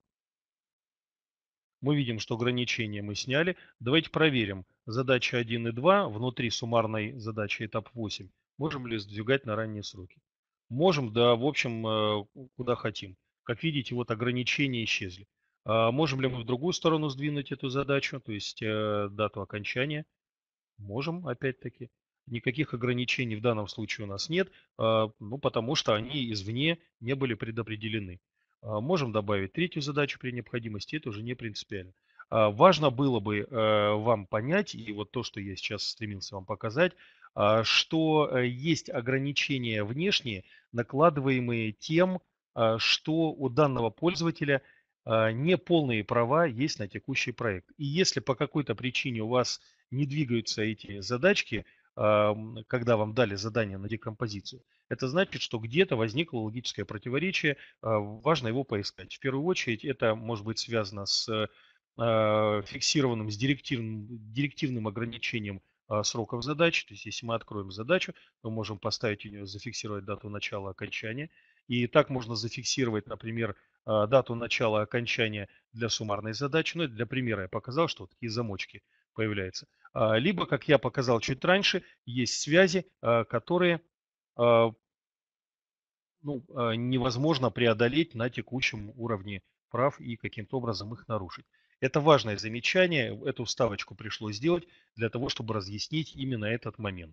Мы видим, что ограничения мы сняли. Давайте проверим. Задача один и два внутри суммарной задачи этап восемь. Можем ли сдвигать на ранние сроки? Можем, да, в общем, э, куда хотим. Как видите, вот ограничения исчезли. А можем ли мы в другую сторону сдвинуть эту задачу, то есть э, дату окончания? Можем, опять-таки. Никаких ограничений в данном случае у нас нет, а, ну, потому что они извне не были предопределены. А, Можем добавить третью задачу при необходимости, это уже не принципиально. А, Важно было бы э, вам понять, и вот то, что я сейчас стремился вам показать, а, что э, есть ограничения внешние, накладываемые тем, а, что у данного пользователя а, неполные права есть на текущий проект. И если по какой-то причине у вас не двигаются эти задачки, когда вам дали задание на декомпозицию, это значит, что где-то возникло логическое противоречие, а, важно его поискать. В первую очередь это может быть связано с а, фиксированным, с директивным, директивным ограничением а, сроков задач. То есть если мы откроем задачу, мы можем поставить у нее, зафиксировать дату начала окончания. И так можно зафиксировать, например, а, дату начала окончания для суммарной задачи. Ну, это для примера я показал, что вот такие замочки появляются. А, Либо, как я показал чуть раньше, есть связи, а, которые а, ну, а, невозможно преодолеть на текущем уровне прав и каким-то образом их нарушить. Это важное замечание, эту вставочку пришлось сделать для того, чтобы разъяснить именно этот момент.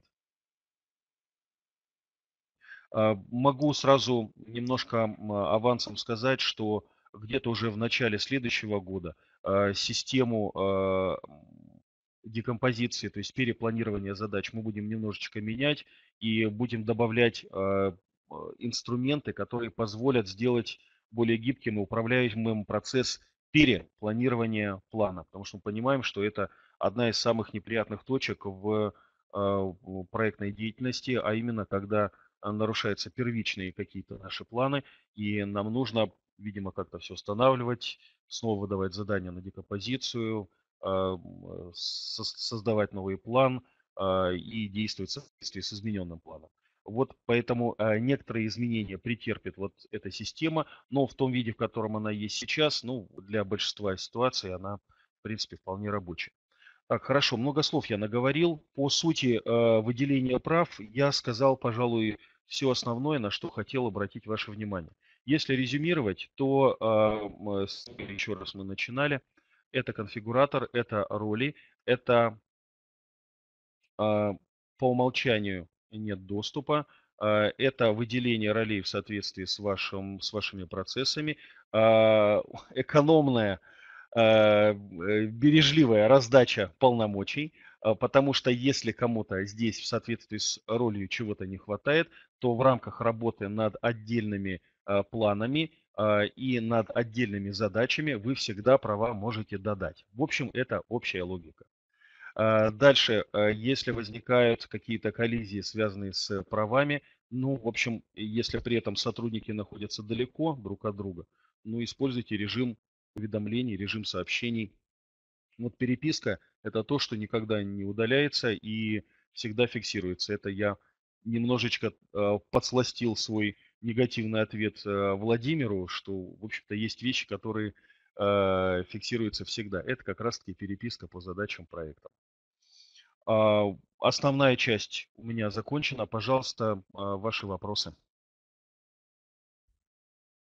А, Могу сразу немножко м, авансом сказать, что где-то уже в начале следующего года а, систему а, м, декомпозиции, то есть перепланирования задач мы будем немножечко менять и будем добавлять а, а, инструменты, которые позволят сделать более гибким и управляемым процесс перепланирования плана. Потому что мы понимаем, что это одна из самых неприятных точек в а, в проектной деятельности, а именно когда а, нарушаются первичные какие-то наши планы, и нам нужно, видимо, как-то все устанавливать, снова выдавать задания на декомпозицию, а, м, со- создавать новый план а, и действовать в соответствии с измененным планом. Вот поэтому а, некоторые изменения претерпит вот эта система, но в том виде, в котором она есть сейчас, ну, для большинства ситуаций она, в принципе, вполне рабочая. Так, хорошо, много слов я наговорил. По сути э, выделения прав я сказал, пожалуй, все основное, на что хотел обратить ваше внимание. Если резюмировать, то э, мы с- еще раз мы начинали. Это конфигуратор, это роли, это а, по умолчанию нет доступа. А, Это выделение ролей в соответствии с, вашим, с вашими процессами. А, Экономная, а, э, бережливая раздача полномочий. а, Потому что если кому-то здесь в соответствии с ролью чего-то не хватает, то в рамках работы над отдельными а, планами а, и над отдельными задачами вы всегда права можете додать. В общем, это общая логика. А, Дальше, а, если возникают какие-то коллизии, связанные с правами, ну, в общем, если при этом сотрудники находятся далеко друг от друга, ну, используйте режим уведомлений, режим сообщений. Вот переписка– это то, что никогда не удаляется и всегда фиксируется. Это я немножечко э, подсластил свой негативный ответ э, Владимиру, что, в общем-то, есть вещи, которые э, фиксируются всегда. Это как раз-таки переписка по задачам проекта. А, Основная часть у меня закончена. Пожалуйста, а, ваши вопросы.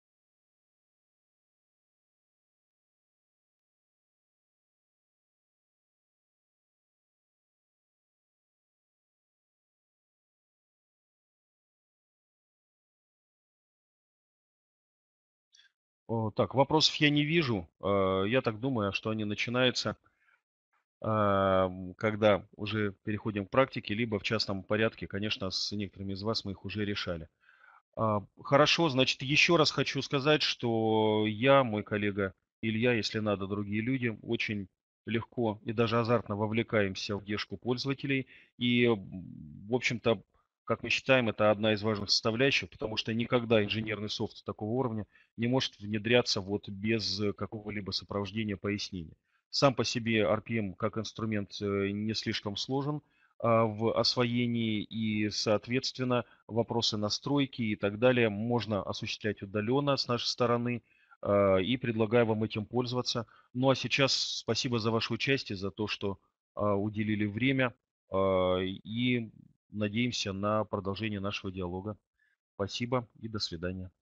О, так, вопросов я не вижу. Э, Я так думаю, что они начинаются, ам, когда уже переходим к практике, либо в частном порядке. Конечно, с некоторыми из вас мы их уже решали. А, Хорошо, значит, еще раз хочу сказать, что я, мой коллега Илья, если надо, другие люди, очень легко и даже азартно вовлекаемся в поддержку пользователей. И, м, в общем-то, как мы считаем, это одна из важных составляющих, потому что никогда инженерный софт такого уровня не может внедряться вот без э, какого-либо сопровождения, пояснения. Сам по себе эр пи эм как инструмент э, не слишком сложен а, в освоении и, соответственно, вопросы настройки и так далее можно осуществлять удаленно с нашей стороны, а, и предлагаю вам этим пользоваться. Ну а сейчас спасибо за ваше участие, за то, что а, уделили время, а, и надеемся на продолжение нашего диалога. Спасибо и до свидания.